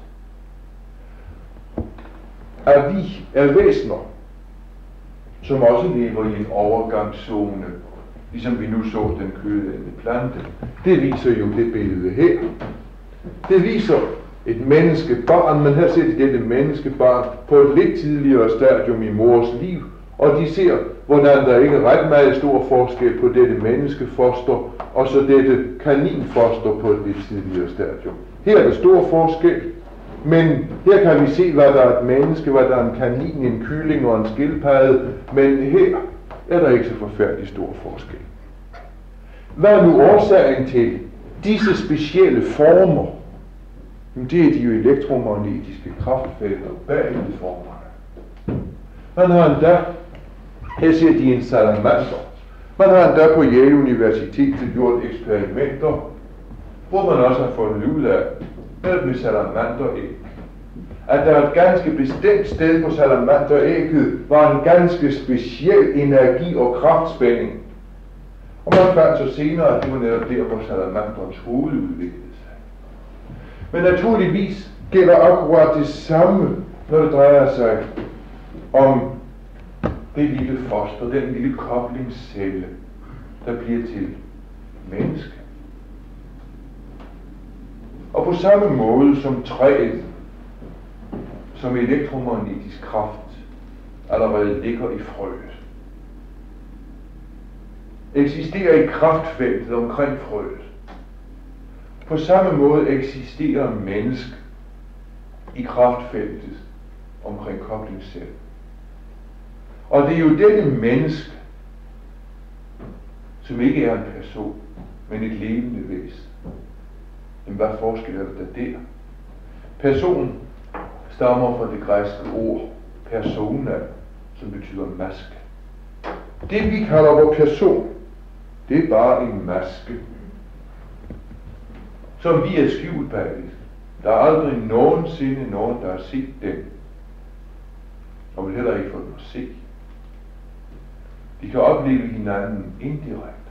At vi er væsener, som også lever i en overgangszone ligesom vi nu så den kødædende plante. Det viser jo det billede her. Det viser et menneskebarn, men her ser de dette menneskebarn på et lidt tidligere stadium i mors liv, og de ser, hvordan der ikke er ret meget stor forskel på dette menneskefoster og så dette kaninfoster på et lidt tidligere stadium. Her er der stor forskel, men her kan vi se, hvad der er et menneske, hvad der er en kanin, en kylling og en skildpadde, men her er der ikke så forfærdelig stor forskel. Hvad er nu årsagen til disse specielle former? Det er de jo elektromagnetiske kraftfelter bag i formerne. Man har endda, her ser de en salamander, man har endda på Yale Universitetet gjort eksperimenter, hvor man også har fundet ud af, netop med salamanderæg, at der er et ganske bestemt sted på salamanderægget var en ganske speciel energi og kraftspænding. Og man fandt så senere, at det var netop der, hvor salamanderens hoved udviklede sig. Men naturligvis gælder akkurat det samme, når det drejer sig om det lille foster, den lille koblingscelle, der bliver til menneske. Og på samme måde som træet, som elektromagnetisk kraft, allerede ligger i frøet, eksisterer i kraftfeltet omkring frøet. På samme måde eksisterer menneske i kraftfeltet omkring koblingscellen. Og det er jo dette menneske, som ikke er en person, men et levende væsen. Men hvad forskel er der der? Person stammer fra det græske ord persona, som betyder maske. Det vi kalder vores person, det er bare en maske, som vi er skjult bagved. Der er aldrig nogensinde nogen, der har set den, og vil heller ikke få den at se. Vi kan opleve hinanden indirekte.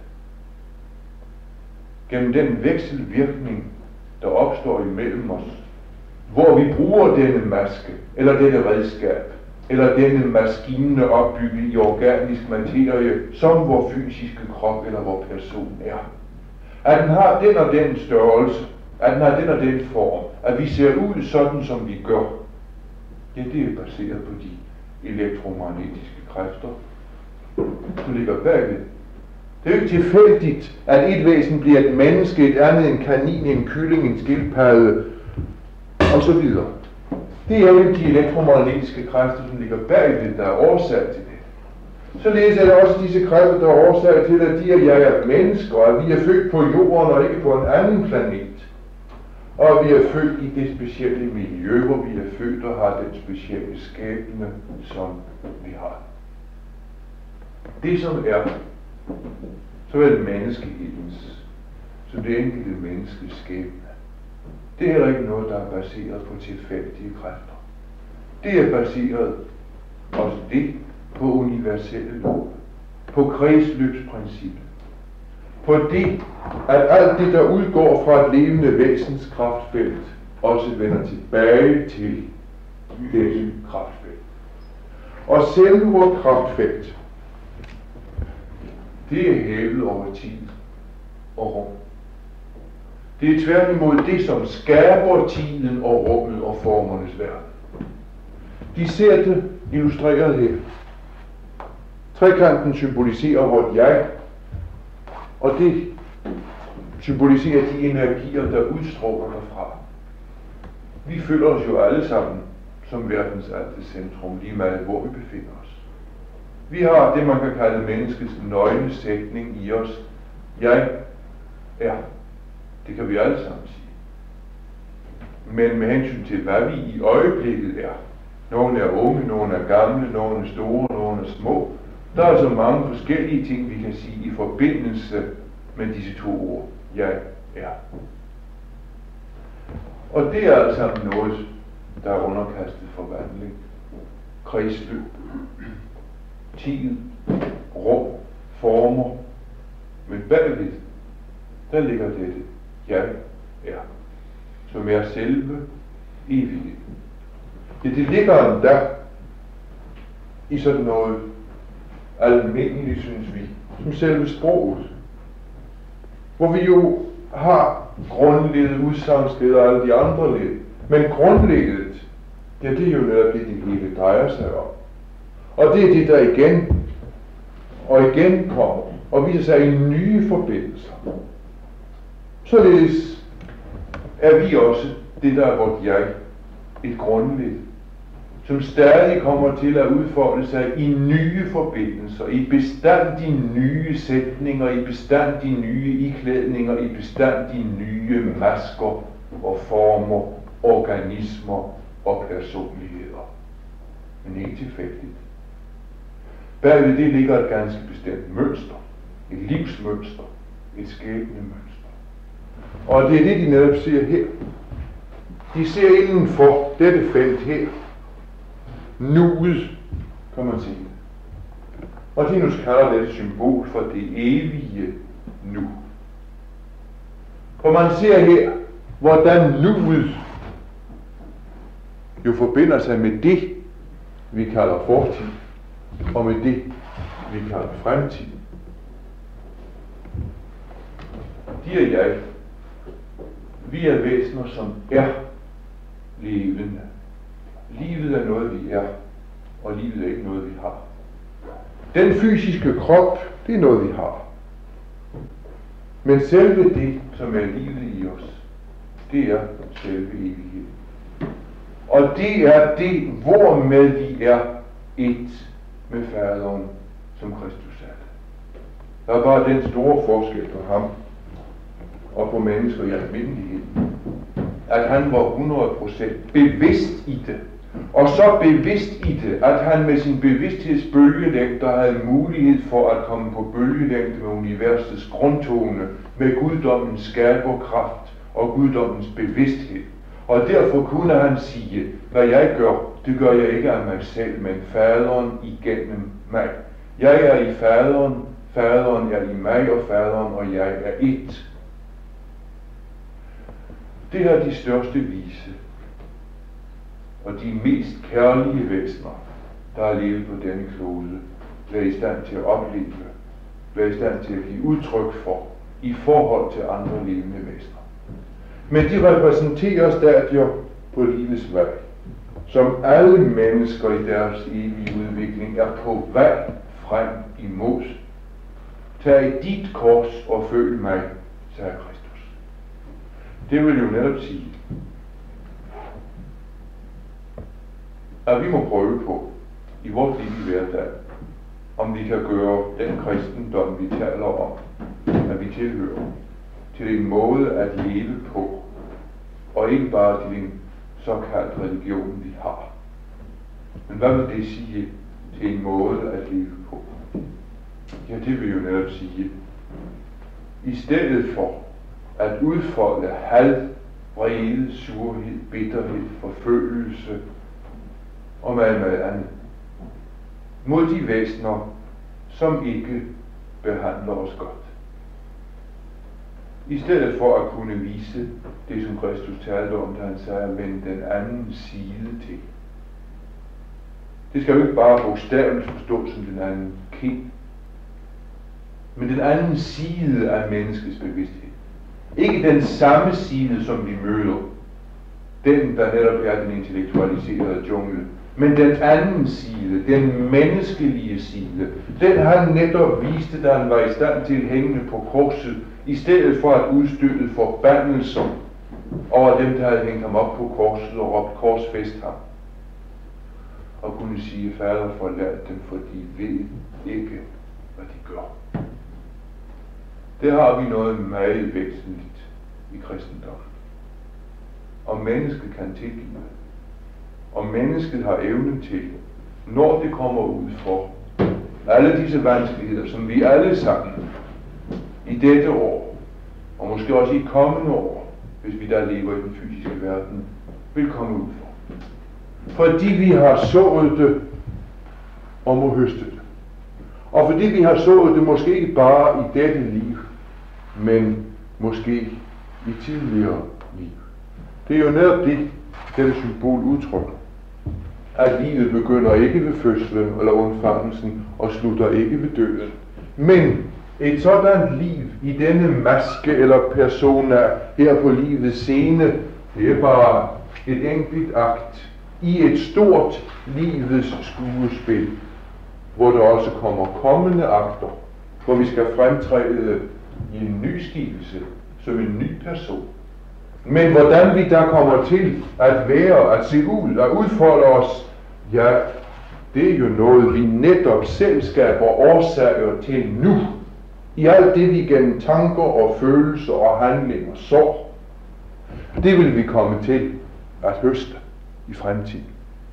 Gennem den vekselvirkning, der opstår imellem os, hvor vi bruger denne maske, eller dette redskab, eller denne maskine opbygget i organisk materie, som vor fysiske krop eller vor person er. At den har den og den størrelse, at den har den og den form, at vi ser ud sådan, som vi gør, ja, det er baseret på de elektromagnetiske kræfter, som ligger bagved. Det er jo ikke tilfældigt, at et væsen bliver et menneske, et andet en kanin, en kylling, en skildpadde, og så videre. Det er jo de elektromagnetiske kræfter, som ligger bagved, der er årsag til det. Således er det også disse kræfter, der er årsag til, at de og jeg er mennesker, og at vi er født på jorden og ikke på en anden planet. Og at vi er født i det specielle miljø, hvor vi er født og har den specielle skæbne, som vi har. Det som er såvel menneskehedens, som det enkelte menneskes skæbne, det er heller ikke noget, der er baseret på tilfældige kræfter. Det er baseret også det på universelle love, på kredsløbsprincippet, på det, at alt det, der udgår fra et levende væsens kraftfelt, også vender tilbage til dette kraftfelt. Og selve vores kraftfelt, det er hævet over tid og rum. Det er tværtimod det, som skaber tiden og rummet og formernes verden. De ser det illustreret her. Trekanten symboliserer vort jeg, og det symboliserer de energier, der udstråler derfra. Vi føler os jo alle sammen som verdens alte centrum, lige meget hvor vi befinder os. Vi har det, man kan kalde menneskets nøgne sætning i os. Jeg er. Det kan vi alle sammen sige. Men med hensyn til, hvad vi i øjeblikket er, nogle er unge, nogle er gamle, nogle er store, nogle er små, der er altså mange forskellige ting, vi kan sige i forbindelse med disse to ord. Jeg er. Og det er altså noget, der er underkastet forvandling. Kredsløb, tid, rum, former. Men bagved, der ligger dette. Jeg er. Som er selve evighed. Ja, det ligger endda i sådan noget almindeligt, synes vi, som selve sproget, hvor vi jo har grundledet, udsagnsledet og alle de andre led. Men grundledet, ja, det er jo netop det, det hele drejer sig om. Og det er det, der igen og igen kommer og viser sig i nye forbindelser. Således er vi også det, der er vort jeg, et grundled, som stadig kommer til at udfolde sig i nye forbindelser, i bestandig nye sætninger, i bestandig nye iklædninger, i bestandig nye masker og former, organismer og personligheder. Men ikke tilfældigt. Bagved det ligger et ganske bestemt mønster, et livsmønster, et skæbnemønster. Og det er det, de netop ser her. De ser inden for dette felt her, nuet, kan man sige. Og Tinus kalder det et symbol for det evige nu. For man ser her, hvordan nuet jo forbinder sig med det, vi kalder fortid, og med det, vi kalder fremtid. De og jeg, vi er væsener, som er levende. Livet er noget, vi er, og livet er ikke noget, vi har. Den fysiske krop, det er noget, vi har. Men selve det, som er livet i os, det er selve evigheden. Og det er det, hvormed vi er et med faderen, som Kristus er det. Der er bare den store forskel på ham og på mennesker i almindelighed, at han var hundrede procent bevidst i det. Og så bevidst i det, at han med sin bevidsthedsbølgelængder havde mulighed for at komme på bølgelængde med universets grundtone, med guddommens skaberkraft og guddommens bevidsthed. Og derfor kunne han sige, hvad jeg gør, det gør jeg ikke af mig selv, men faderen igennem mig. Jeg er i faderen, faderen er i mig, og faderen og jeg er ét. Det er de største vise og de mest kærlige væsener, der er levet på denne klode, være i stand til at opleve, være i stand til at give udtryk for, i forhold til andre levende væsener. Men de repræsenterer stadier på livets vej, som alle mennesker i deres evige udvikling er på vej frem imod. Tag dit kors og følg mig, sagde Kristus. Det vil jo netop sige, at vi må prøve på i vores liv i hverdag, om vi kan gøre den kristendom, vi taler om, at vi tilhører, til en måde at leve på, og ikke bare til en såkaldt religion, vi har. Men hvad vil det sige til en måde at leve på? Ja, det vil jo netop sige, i stedet for at udfolde had, vrede, surhed, bitterhed, forfølgelse og meget, meget andet, mod de væsener, som ikke behandler os godt. I stedet for at kunne vise det, som Kristus talte om, da han sagde, vend den anden side til. Det skal jo ikke bare bogstaveligt forstås som den anden kind, men den anden side af menneskets bevidsthed. Ikke den samme side, som vi møder, den, der netop er den intellektualiserede jungle, men den anden side, den menneskelige side, den han netop viste, da han var i stand til hængende på korset, i stedet for at udstøtte forbandelser over dem, der havde hængt ham op på korset og råbt korsfæst ham. Og kunne sige, fader, forlad dem, for de ved ikke, hvad de gør. Det har vi noget meget væsentligt i kristendommen. Og mennesket kan tilgive. Og mennesket har evnen til, når det kommer ud for alle disse vanskeligheder, som vi alle sammen i dette år, og måske også i kommende år, hvis vi der lever i den fysiske verden, vil komme ud for. Fordi vi har sået det og må høste det. Og fordi vi har sået det måske ikke bare i dette liv, men måske i tidligere liv. Det er jo netop det, dette symbol udtrykker. At livet begynder ikke ved fødslen eller undfangelsen og slutter ikke ved døden, Men et sådan liv i denne maske eller persona her på livets scene, det er bare et enkelt akt i et stort livets skuespil, hvor der også kommer kommende akter, hvor vi skal fremtræde i en ny skikkelse, som en ny person. Men hvordan vi der kommer til at være, at se ud, at udfolde os, ja, det er jo noget, vi netop selv skaber årsager til nu. I alt det, vi gennem tanker og følelser og handlinger sår. Det vil vi komme til at høste i fremtiden.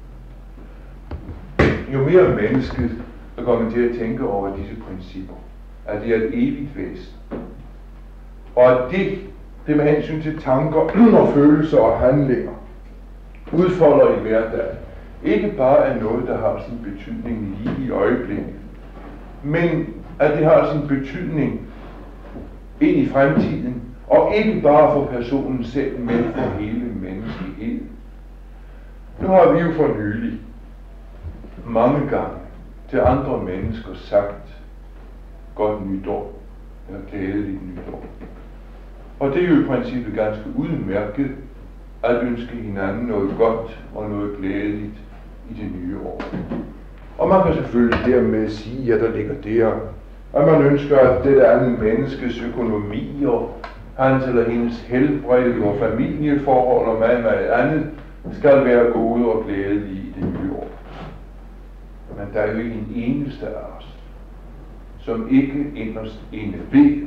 Jo mere mennesket er kommet til at tænke over disse principper, at det er et evigt væsen, og at det, det med hensyn til tanker og følelser og handlinger, udfolder i hverdagen, ikke bare er noget, der har sin betydning lige i øjeblikket, men at det har sin betydning ind i fremtiden, og ikke bare for personen selv, men for hele menneskeheden. Nu har vi jo for nylig mange gange til andre mennesker sagt godt nytår, eller glædeligt nytår. Og det er jo i princippet ganske udmærket at ønske hinanden noget godt og noget glædeligt i det nye år. Og man kan selvfølgelig dermed sige, at der ligger der, at man ønsker, at det andet menneskes økonomi og hans eller hendes helbred og familieforhold og meget, meget andet skal være gode og glædelige i det nye år. Men der er jo ikke en eneste af os, som ikke inderst inde ved,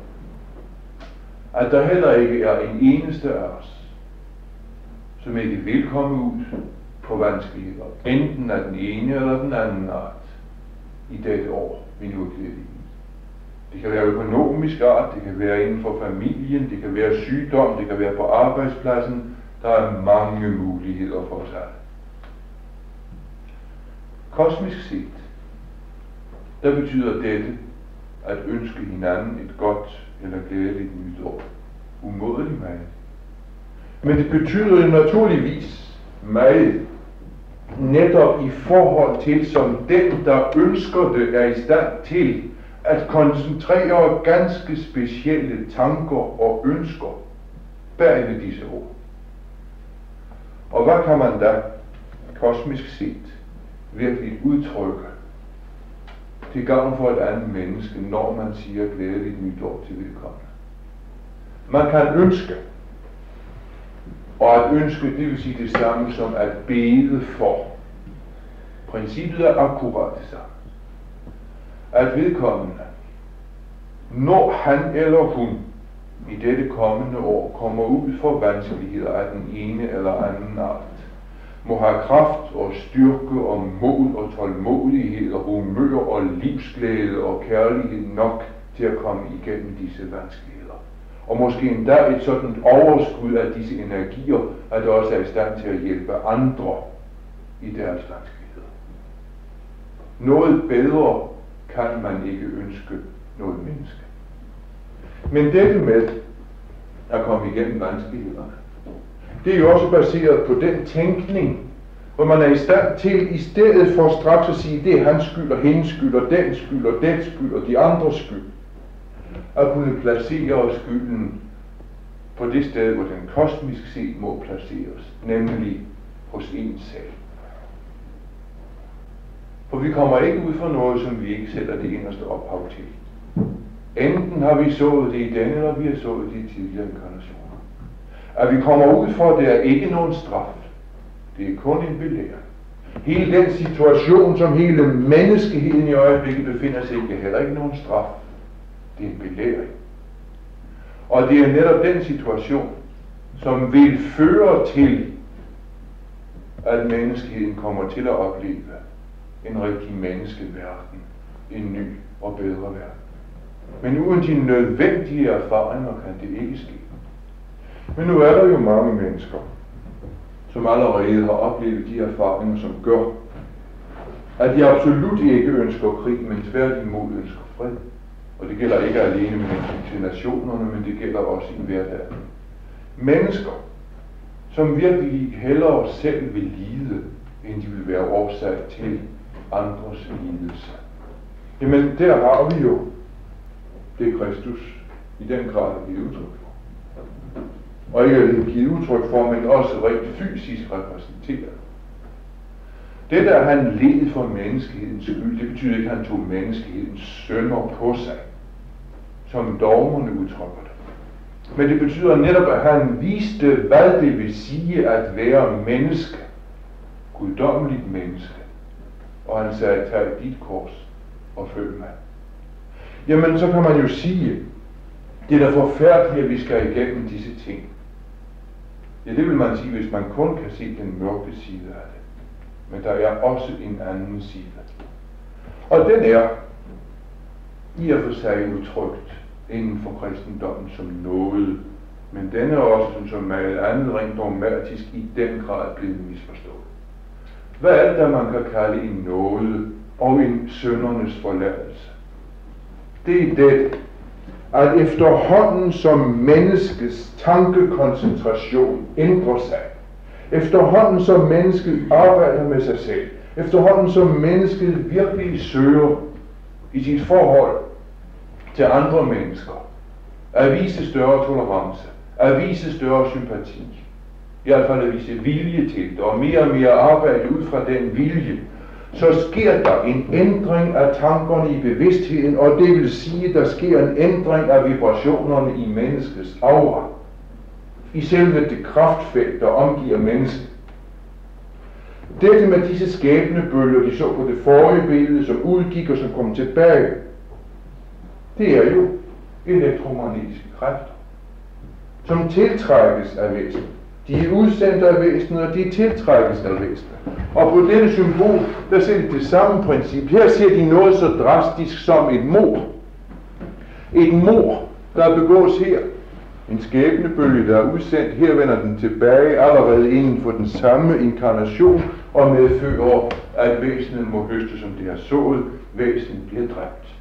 at der heller ikke er en eneste af os, som ikke vil komme ud på vanskeligheder, enten af den ene eller den anden art, i dette år, vi nu er glædet i. Det kan være økonomisk art, det kan være inden for familien, det kan være sygdom, det kan være på arbejdspladsen. Der er mange muligheder for os alle. Kosmisk set, der betyder dette at ønske hinanden et godt eller glædeligt nytår umådeligt meget. Men det betyder naturligvis meget netop i forhold til, som den, der ønsker det, er i stand til at koncentrere ganske specielle tanker og ønsker bag ved disse ord. Og hvad kan man da kosmisk set virkelig udtrykke til gavn for et andet menneske, når man siger glædeligt nytår til vedkommende? Man kan ønske, og at ønske, det vil sige det samme som at bede for. Princippet er akkurat det samme. At vedkommende, når han eller hun i dette kommende år kommer ud for vanskeligheder af den ene eller anden art, må have kraft og styrke og mod og tålmodighed og humør og livsglæde og kærlighed nok til at komme igennem disse vanskeligheder. Og måske endda et sådan overskud af disse energier, at det også er i stand til at hjælpe andre i deres vanskeligheder. Noget bedre kan man ikke ønske noget menneske. Men dette med at komme igennem vanskelighederne, det er jo også baseret på den tænkning, hvor man er i stand til, i stedet for straks at sige, det er hans skyld og hendes skyld og den skyld og den skyld og de andres skyld, at kunne placere skylden på det sted, hvor den kosmisk set må placeres, nemlig hos en selv. For vi kommer ikke ud fra noget, som vi ikke selv er det eneste ophav til. Enten har vi sået det i denne, eller vi har sået det i tidligere inkarnationer. At vi kommer ud fra, det er ikke nogen straf. Det er kun en belæring. Hele den situation, som hele menneskeheden i øjeblikket befinder sig i, er heller ikke nogen straf. Det er en belæring. Og det er netop den situation, som vil føre til, at menneskeheden kommer til at opleve en rigtig menneskeverden, en ny og bedre verden. Men uden de nødvendige erfaringer kan det ikke ske. Men nu er der jo mange mennesker, som allerede har oplevet de erfaringer, som gør, at de absolut ikke ønsker krig, men tværtimod ønsker fred. Og det gælder ikke alene med hensyn til nationerne, men det gælder også i hverdagen. Mennesker, som virkelig hellere selv vil lide, end de vil være årsag til andres lidelse. Jamen, der har vi jo det Kristus i den grad har givet udtryk for. Og ikke alene givet udtryk for, men også rent fysisk repræsenteret. Det der han led for menneskehedens skyld, det betyder ikke, at han tog menneskehedens synder på sig, som dogmerne udtrykker det. Men det betyder netop, at han viste, hvad det vil sige at være menneske, guddommeligt menneske. Og han sagde, tag dit kors og følg mig. Jamen, så kan man jo sige, det er da forfærdeligt, at vi skal igennem disse ting. Ja, det vil man sige, hvis man kun kan se den mørke side af det. Men der er også en anden side. Og den er i og for sig udtrykt inden for kristendommen som noget, men den er også, som meget andet rent dogmatisk, i den grad blevet misforstået. Hvad er det, der man kan kalde en nåde og en syndernes forladelse? Det er det, at efterhånden som menneskets tankekoncentration ændrer sig, efterhånden som mennesket arbejder med sig selv, efterhånden som mennesket virkelig søger i sit forhold til andre mennesker, at vise større tolerance, at vise større sympati, i hvert fald at vise vilje til det, og mere og mere arbejde ud fra den vilje, så sker der en ændring af tankerne i bevidstheden, og det vil sige, at der sker en ændring af vibrationerne i menneskets aura, i selve det kraftfelt, der omgiver mennesket. Dette med disse skæbnebølger, de så på det forrige billede, som udgik og som kom tilbage, det er jo elektromagnetiske kræfter, som tiltrækkes af væsenet. De er udsendt af væsenet, og de tiltrækkes af væsenet. Og på dette symbol, der ser de det samme princip. Her ser de noget så drastisk som et mord. Et mord, der begås her. En skæbnebølge, der er udsendt. Her vender den tilbage allerede inden for den samme inkarnation, og medfører, at væsenet må høste, som det har sået. Væsenet bliver dræbt.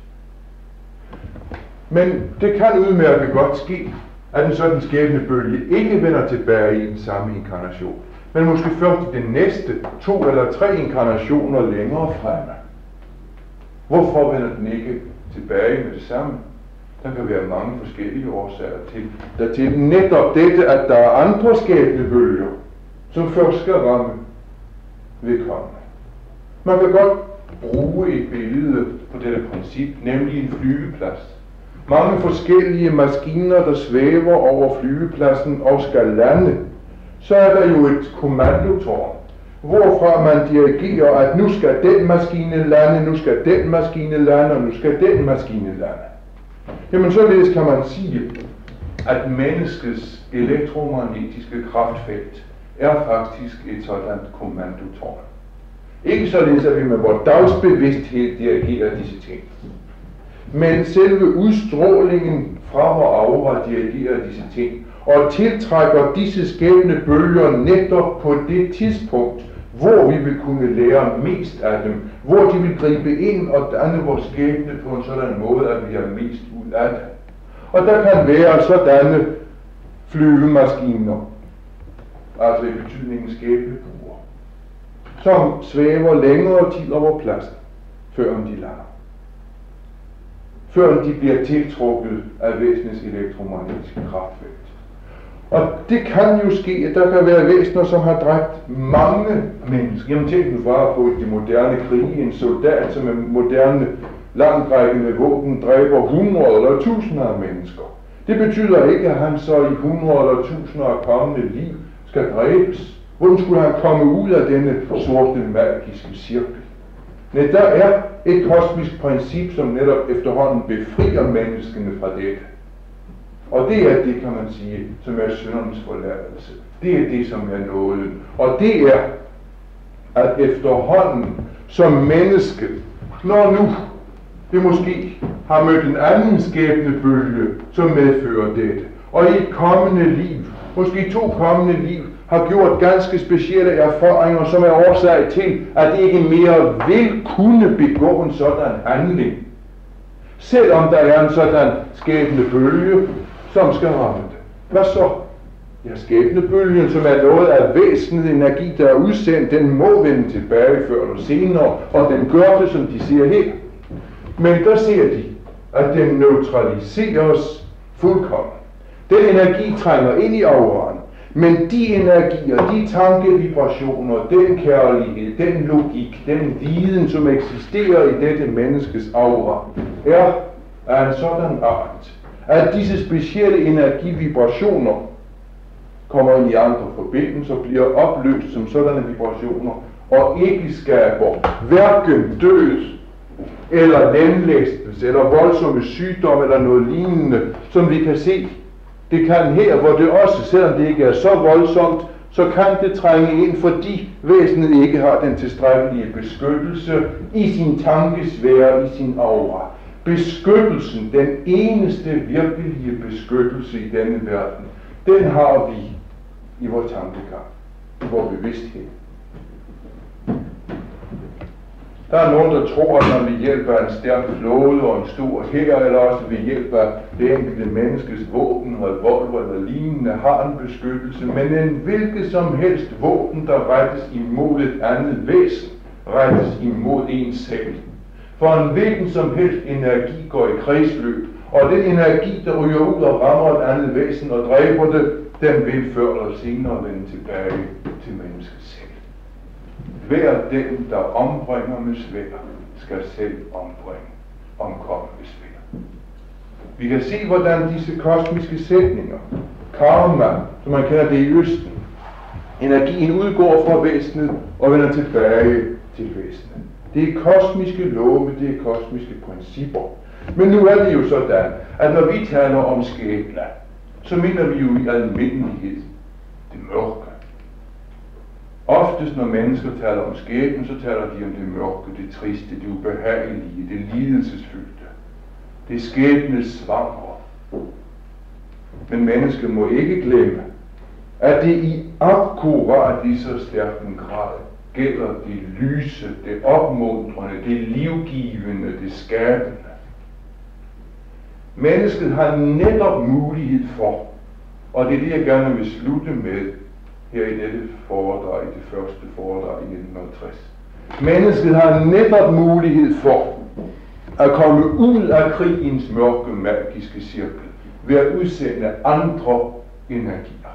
Men det kan udmærket godt ske, at en sådan skæbnebølge ikke vender tilbage i den samme inkarnation, men måske først i den næste to eller tre inkarnationer længere fremme. Hvorfor vender den ikke tilbage med det samme? Der kan være mange forskellige årsager til. Der til netop dette, at der er andre skæbnebølger, som først skal ramme vedkommende. Man kan godt bruge et billede på dette princip, nemlig en flyveplads. Mange forskellige maskiner, der svæver over flyvepladsen og skal lande. Så er der jo et kommandotårn, hvorfra man dirigerer, at nu skal den maskine lande, nu skal den maskine lande, og nu skal den maskine lande. Jamen således kan man sige, at menneskets elektromagnetiske kraftfelt er faktisk et sådan kommandotårn. Ikke således, at vi med vores dagsbevidsthed dirigerer disse ting. Men selve udstrålingen fra vor aura dirigerer disse ting, og tiltrækker disse skæbne bølger netop på det tidspunkt, hvor vi vil kunne lære mest af dem, hvor de vil gribe ind og danne vores skæbne på en sådan måde, at vi har mest ud af det. Og der kan være sådanne flyvemaskiner, altså i betydningen skæbnebuer, som svæver længere tid over pladsen, før de lander. Før de bliver tiltrukket af væsenets elektromagnetiske kraftfelt. Og det kan jo ske, at der kan være væsener, som har dræbt mange mennesker. Jamen tænk nu bare på de moderne krige. En soldat, som med moderne langtrækkende våben dræber hundrede eller tusinder af mennesker. Det betyder ikke, at han så i hundrede eller tusinder af kommende liv skal dræbes. Hvordan skulle han komme ud af denne sorte magiske cirkel? Men der er et kosmisk princip, som netop efterhånden befrier menneskene fra dette. Og det er det, kan man sige, som er syndernes forladelse. Det er det, som er nåden. Og det er, at efterhånden som menneske, når nu det måske har mødt en anden skæbnebølge, som medfører dette, og i et kommende liv, måske to kommende liv, har gjort ganske specielle erfaringer, som er årsag til, at det ikke mere vil kunne begå en sådan handling. Selvom der er en sådan skæbnebølge, som skal ramme det. Hvad så? Ja, skæbnebølgen, som er noget af væsentlig energi, der er udsendt, den må vende tilbage før eller senere, og den gør det, som de siger her. Men der ser de, at den neutraliseres fuldkommen. Den energi trænger ind i auraen, men de energier, de tankevibrationer, den kærlighed, den logik, den viden, som eksisterer i dette menneskes aura, er af en sådan art, at disse specielle energivibrationer kommer ind i andre forbindelser, bliver opløst som sådanne vibrationer, og ikke skaber hverken død, eller lemlæstelse, eller voldsomme sygdom, eller noget lignende, som vi kan se. Det kan her, hvor det også, selvom det ikke er så voldsomt, så kan det trænge ind, fordi væsenet ikke har den tilstrækkelige beskyttelse i sin tankesfære, i sin aura. Beskyttelsen, den eneste virkelige beskyttelse i denne verden, den har vi i vores tankegang, i vores bevidsthed. Der er nogen, der tror, at man ved hjælp af en stærk flåde og en stor hær, eller også ved hjælp af det enkelte menneskes våben, revolver eller lignende, har en beskyttelse, men en hvilket som helst våben, der rettes imod et andet væsen, rettes imod en selv. For en hvilken som helst energi går i kredsløb, og den energi, der ryger ud og rammer et andet væsen og dræber det, den vil før eller senere vende tilbage til mennesket selv. Hver den, der ombringer med svær, skal selv ombringe, omkomme med svær. Vi kan se, hvordan disse kosmiske sætninger, karma, som man kender det i Østen, energien udgår fra væsenet og vender tilbage til væsenet. Det er kosmiske love, det er kosmiske principper. Men nu er det jo sådan, at når vi taler om skæbne, så mener vi jo i almindelighed det mørke. Oftest når mennesker taler om skæbnen, så taler de om det mørke, det triste, det ubehagelige, det lidelsesfyldte. Det skæbnes svangre. Men mennesket må ikke glemme, at det i akkurat lige så stærk en grad gælder det lyse, det opmuntrende, det livgivende, det skabende. Mennesket har netop mulighed for, og det er det, jeg gerne vil slutte med her i dette foredrag, i det første foredrag i nitten halvtreds. Mennesket har netop mulighed for at komme ud af krigens mørke magiske cirkel ved at udsende andre energier.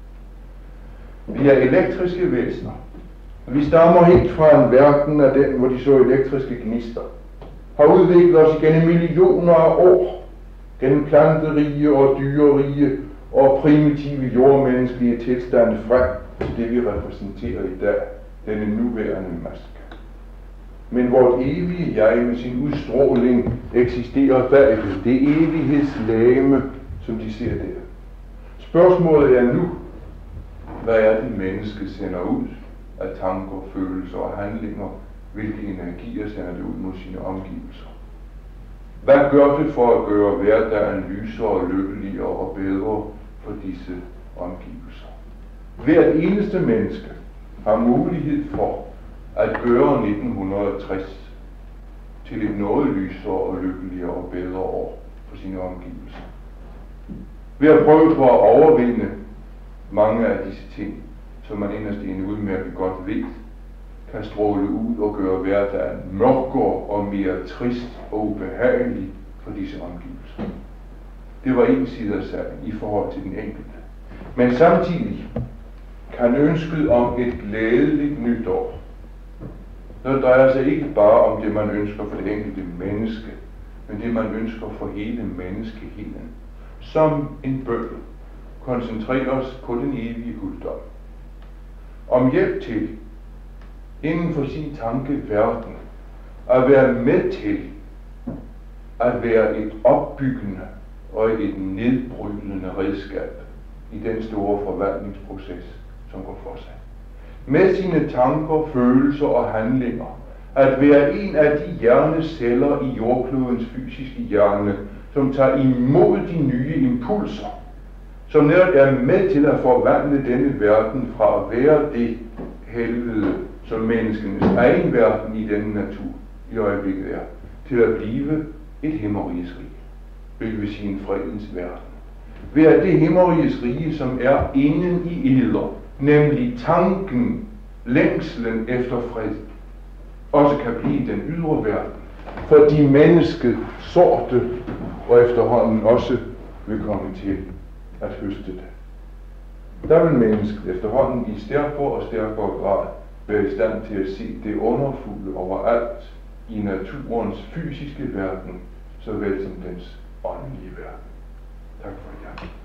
Vi er elektriske væsener. Vi stammer helt fra en verden af den, hvor de så elektriske gnister, har udviklet os igennem millioner af år, gennem planterige og dyrerige og primitive jordmenneskelige tilstande frem til det, vi repræsenterer i dag, denne nuværende maske. Men vort evige jeg med sin udstråling eksisterer bagved det evighedslæme, som de ser der. Spørgsmålet er nu, hvad er det menneske sender ud af tanker, følelser og handlinger? Hvilke energier sender det ud mod sine omgivelser? Hvad gør det for at gøre hverdagen lysere, lykkeligere og bedre for disse omgivelser? Hvert eneste menneske har mulighed for at gøre nitten tres til et noget lysere og lykkeligere og bedre år for sine omgivelser. Ved at prøve på at overvinde mange af disse ting, som man inderst inde udmærket godt ved, kan stråle ud og gøre hverdagen mørkere og mere trist og ubehagelig for disse omgivelser. Det var en side af sagen i forhold til den enkelte. Men samtidig kan ønsket om et glædeligt nytår, det drejer sig ikke bare om det, man ønsker for det enkelte menneske, men det, man ønsker for hele menneskeheden. Som en bøn koncentreres på den evige guddom. Om hjælp til, inden for sin tankeverden, at være med til at være et opbyggende og et nedbrydende redskab i den store forvandlingsproces, som går for sig. Med sine tanker, følelser og handlinger, at være en af de hjerneceller i jordklodens fysiske hjerne, som tager imod de nye impulser, som netop er med til at forvandle denne verden fra at være det helvede, som menneskenes egen verden i denne natur i øjeblikket er, til at blive et himmeriges rige, hvilket vil sige en fredens verden. Ved at det himmeriges rige, som er inden i eder, nemlig tanken, længslen efter fred, også kan blive den ydre verden, fordi mennesket sorte og efterhånden også vil komme til at høste det. Der vil mennesket efterhånden i stærkere og stærkere grad være i stand til at se det underfulde overalt i naturens fysiske verden, såvel som dens åndelige verden. Tak for jer.